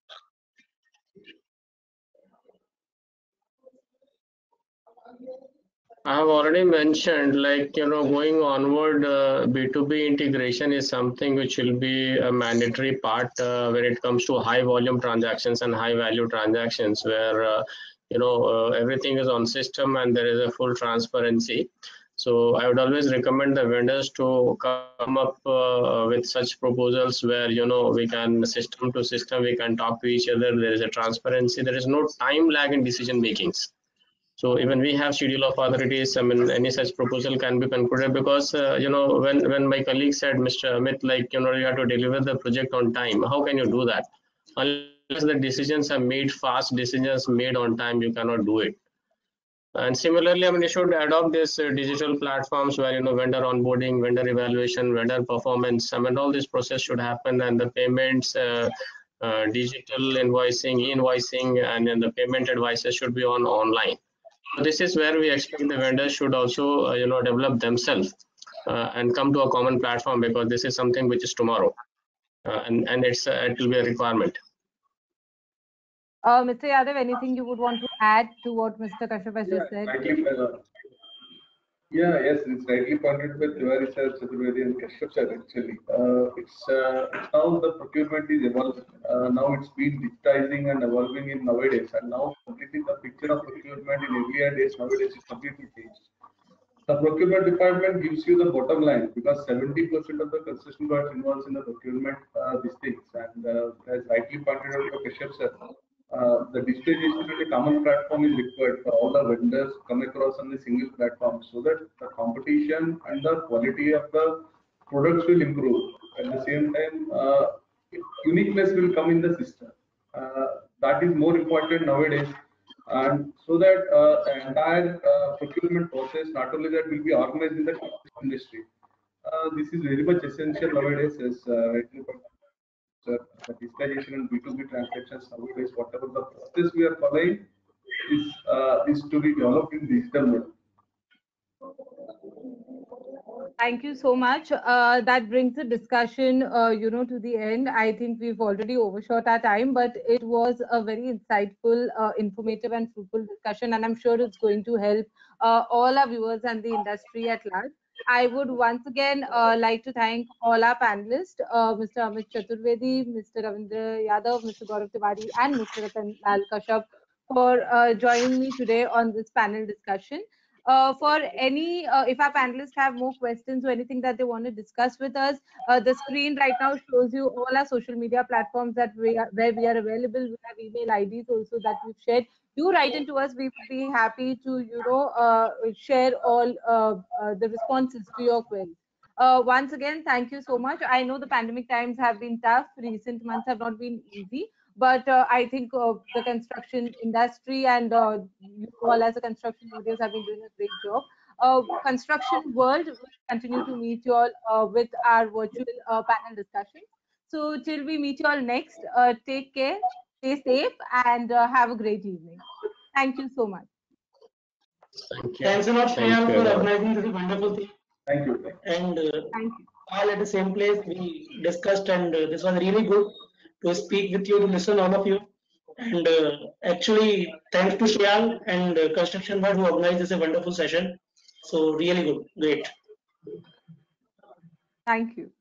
I have already mentioned, like, you know, going onward, uh, B two B integration is something which will be a mandatory part uh, when it comes to high volume transactions and high value transactions, where, uh, you know, uh, everything is on system and there is a full transparency. So I would always recommend the vendors to come up uh, with such proposals where, you know, we can system to system, we can talk to each other. There is a transparency. There is no time lag in decision makings. So even we have schedule of authorities. I mean, any such proposal can be concluded because uh, you know when when my colleague said, Mister Amit, like you know you have to deliver the project on time. How can you do that? Unless the decisions are made fast, decisions made on time, you cannot do it. And similarly, I mean, you should adopt this uh, digital platforms where you know vendor onboarding, vendor evaluation, vendor performance. I mean, all this process should happen, and the payments. Uh, uh, digital invoicing, e-invoicing, and then the payment advices should be on online. So this is where we expect the vendors should also, uh, you know, develop themselves uh, and come to a common platform, because this is something which is tomorrow, uh, and and it's uh, it will be a requirement. Uh, Mister Yadav, anything you would want to add to what Mister Kashyap has Yeah, just said? rightly, uh, yeah, yes, it's rightly pointed by Tiwari sir, Chaturvedi and Kashyap sir actually. Uh, it's, uh, it's now the procurement is evolving. Uh, now it's been digitizing and evolving in nowadays, and now completely the picture of procurement in earlier days nowadays is completely changed. The procurement department gives you the bottom line because seventy percent of the concession got involved in the procurement uh, these things. And uh, as rightly pointed out by Kashyap sir, uh, the digitization and a common platform is required for all the vendors to come across on a single platform so that the competition and the quality of the products will improve. At the same time, uh, uniqueness will come in the system. Uh, that is more important nowadays, and so that uh, the entire uh, procurement process, not only that, will be organized in the industry. Uh, this is very much essential nowadays, as uh, rightly pointed out, the digitization and B two B transactions nowadays. Whatever the process we are following is uh, is to be developed in digital mode. Thank you so much. Uh, that brings the discussion, uh, you know, to the end. I think we've already overshot our time, but it was a very insightful, uh, informative, and fruitful discussion, and I'm sure it's going to help uh, all our viewers and the industry at large. I would once again uh, like to thank all our panelists, uh, Mister Amit Chaturvedi, Mister Ravindra Yadav, Mister Gaurav Tiwari, and Mister Ratan Lal Kashyap for uh, joining me today on this panel discussion. Uh, for any, uh, if our panelists have more questions or anything that they want to discuss with us, uh, the screen right now shows you all our social media platforms that we are, where we are available. We have email I Ds also that we've shared. Do write into us. We would be happy to, you know, uh, share all uh, uh, the responses to your queries. Uh, once again, thank you so much. I know the pandemic times have been tough. Recent months have not been easy. But uh, I think uh, the construction industry and uh, you all as a construction leaders have been doing a great job. uh, construction world will continue to meet you all uh, with our virtual uh, panel discussion. So till we meet you all next, uh, take care, stay safe, and uh, have a great evening. Thank you so much. Thank you. Thanks a lot, Thank Shreya, you, for everyone. organizing this wonderful thing. Thank you. And uh, Thank you. all at the same place we discussed, and uh, this was really good to speak with you, to listen all of you. And uh, actually, thanks to Shreya and uh, Construction World who organized this a wonderful session. So really good, great. Thank you.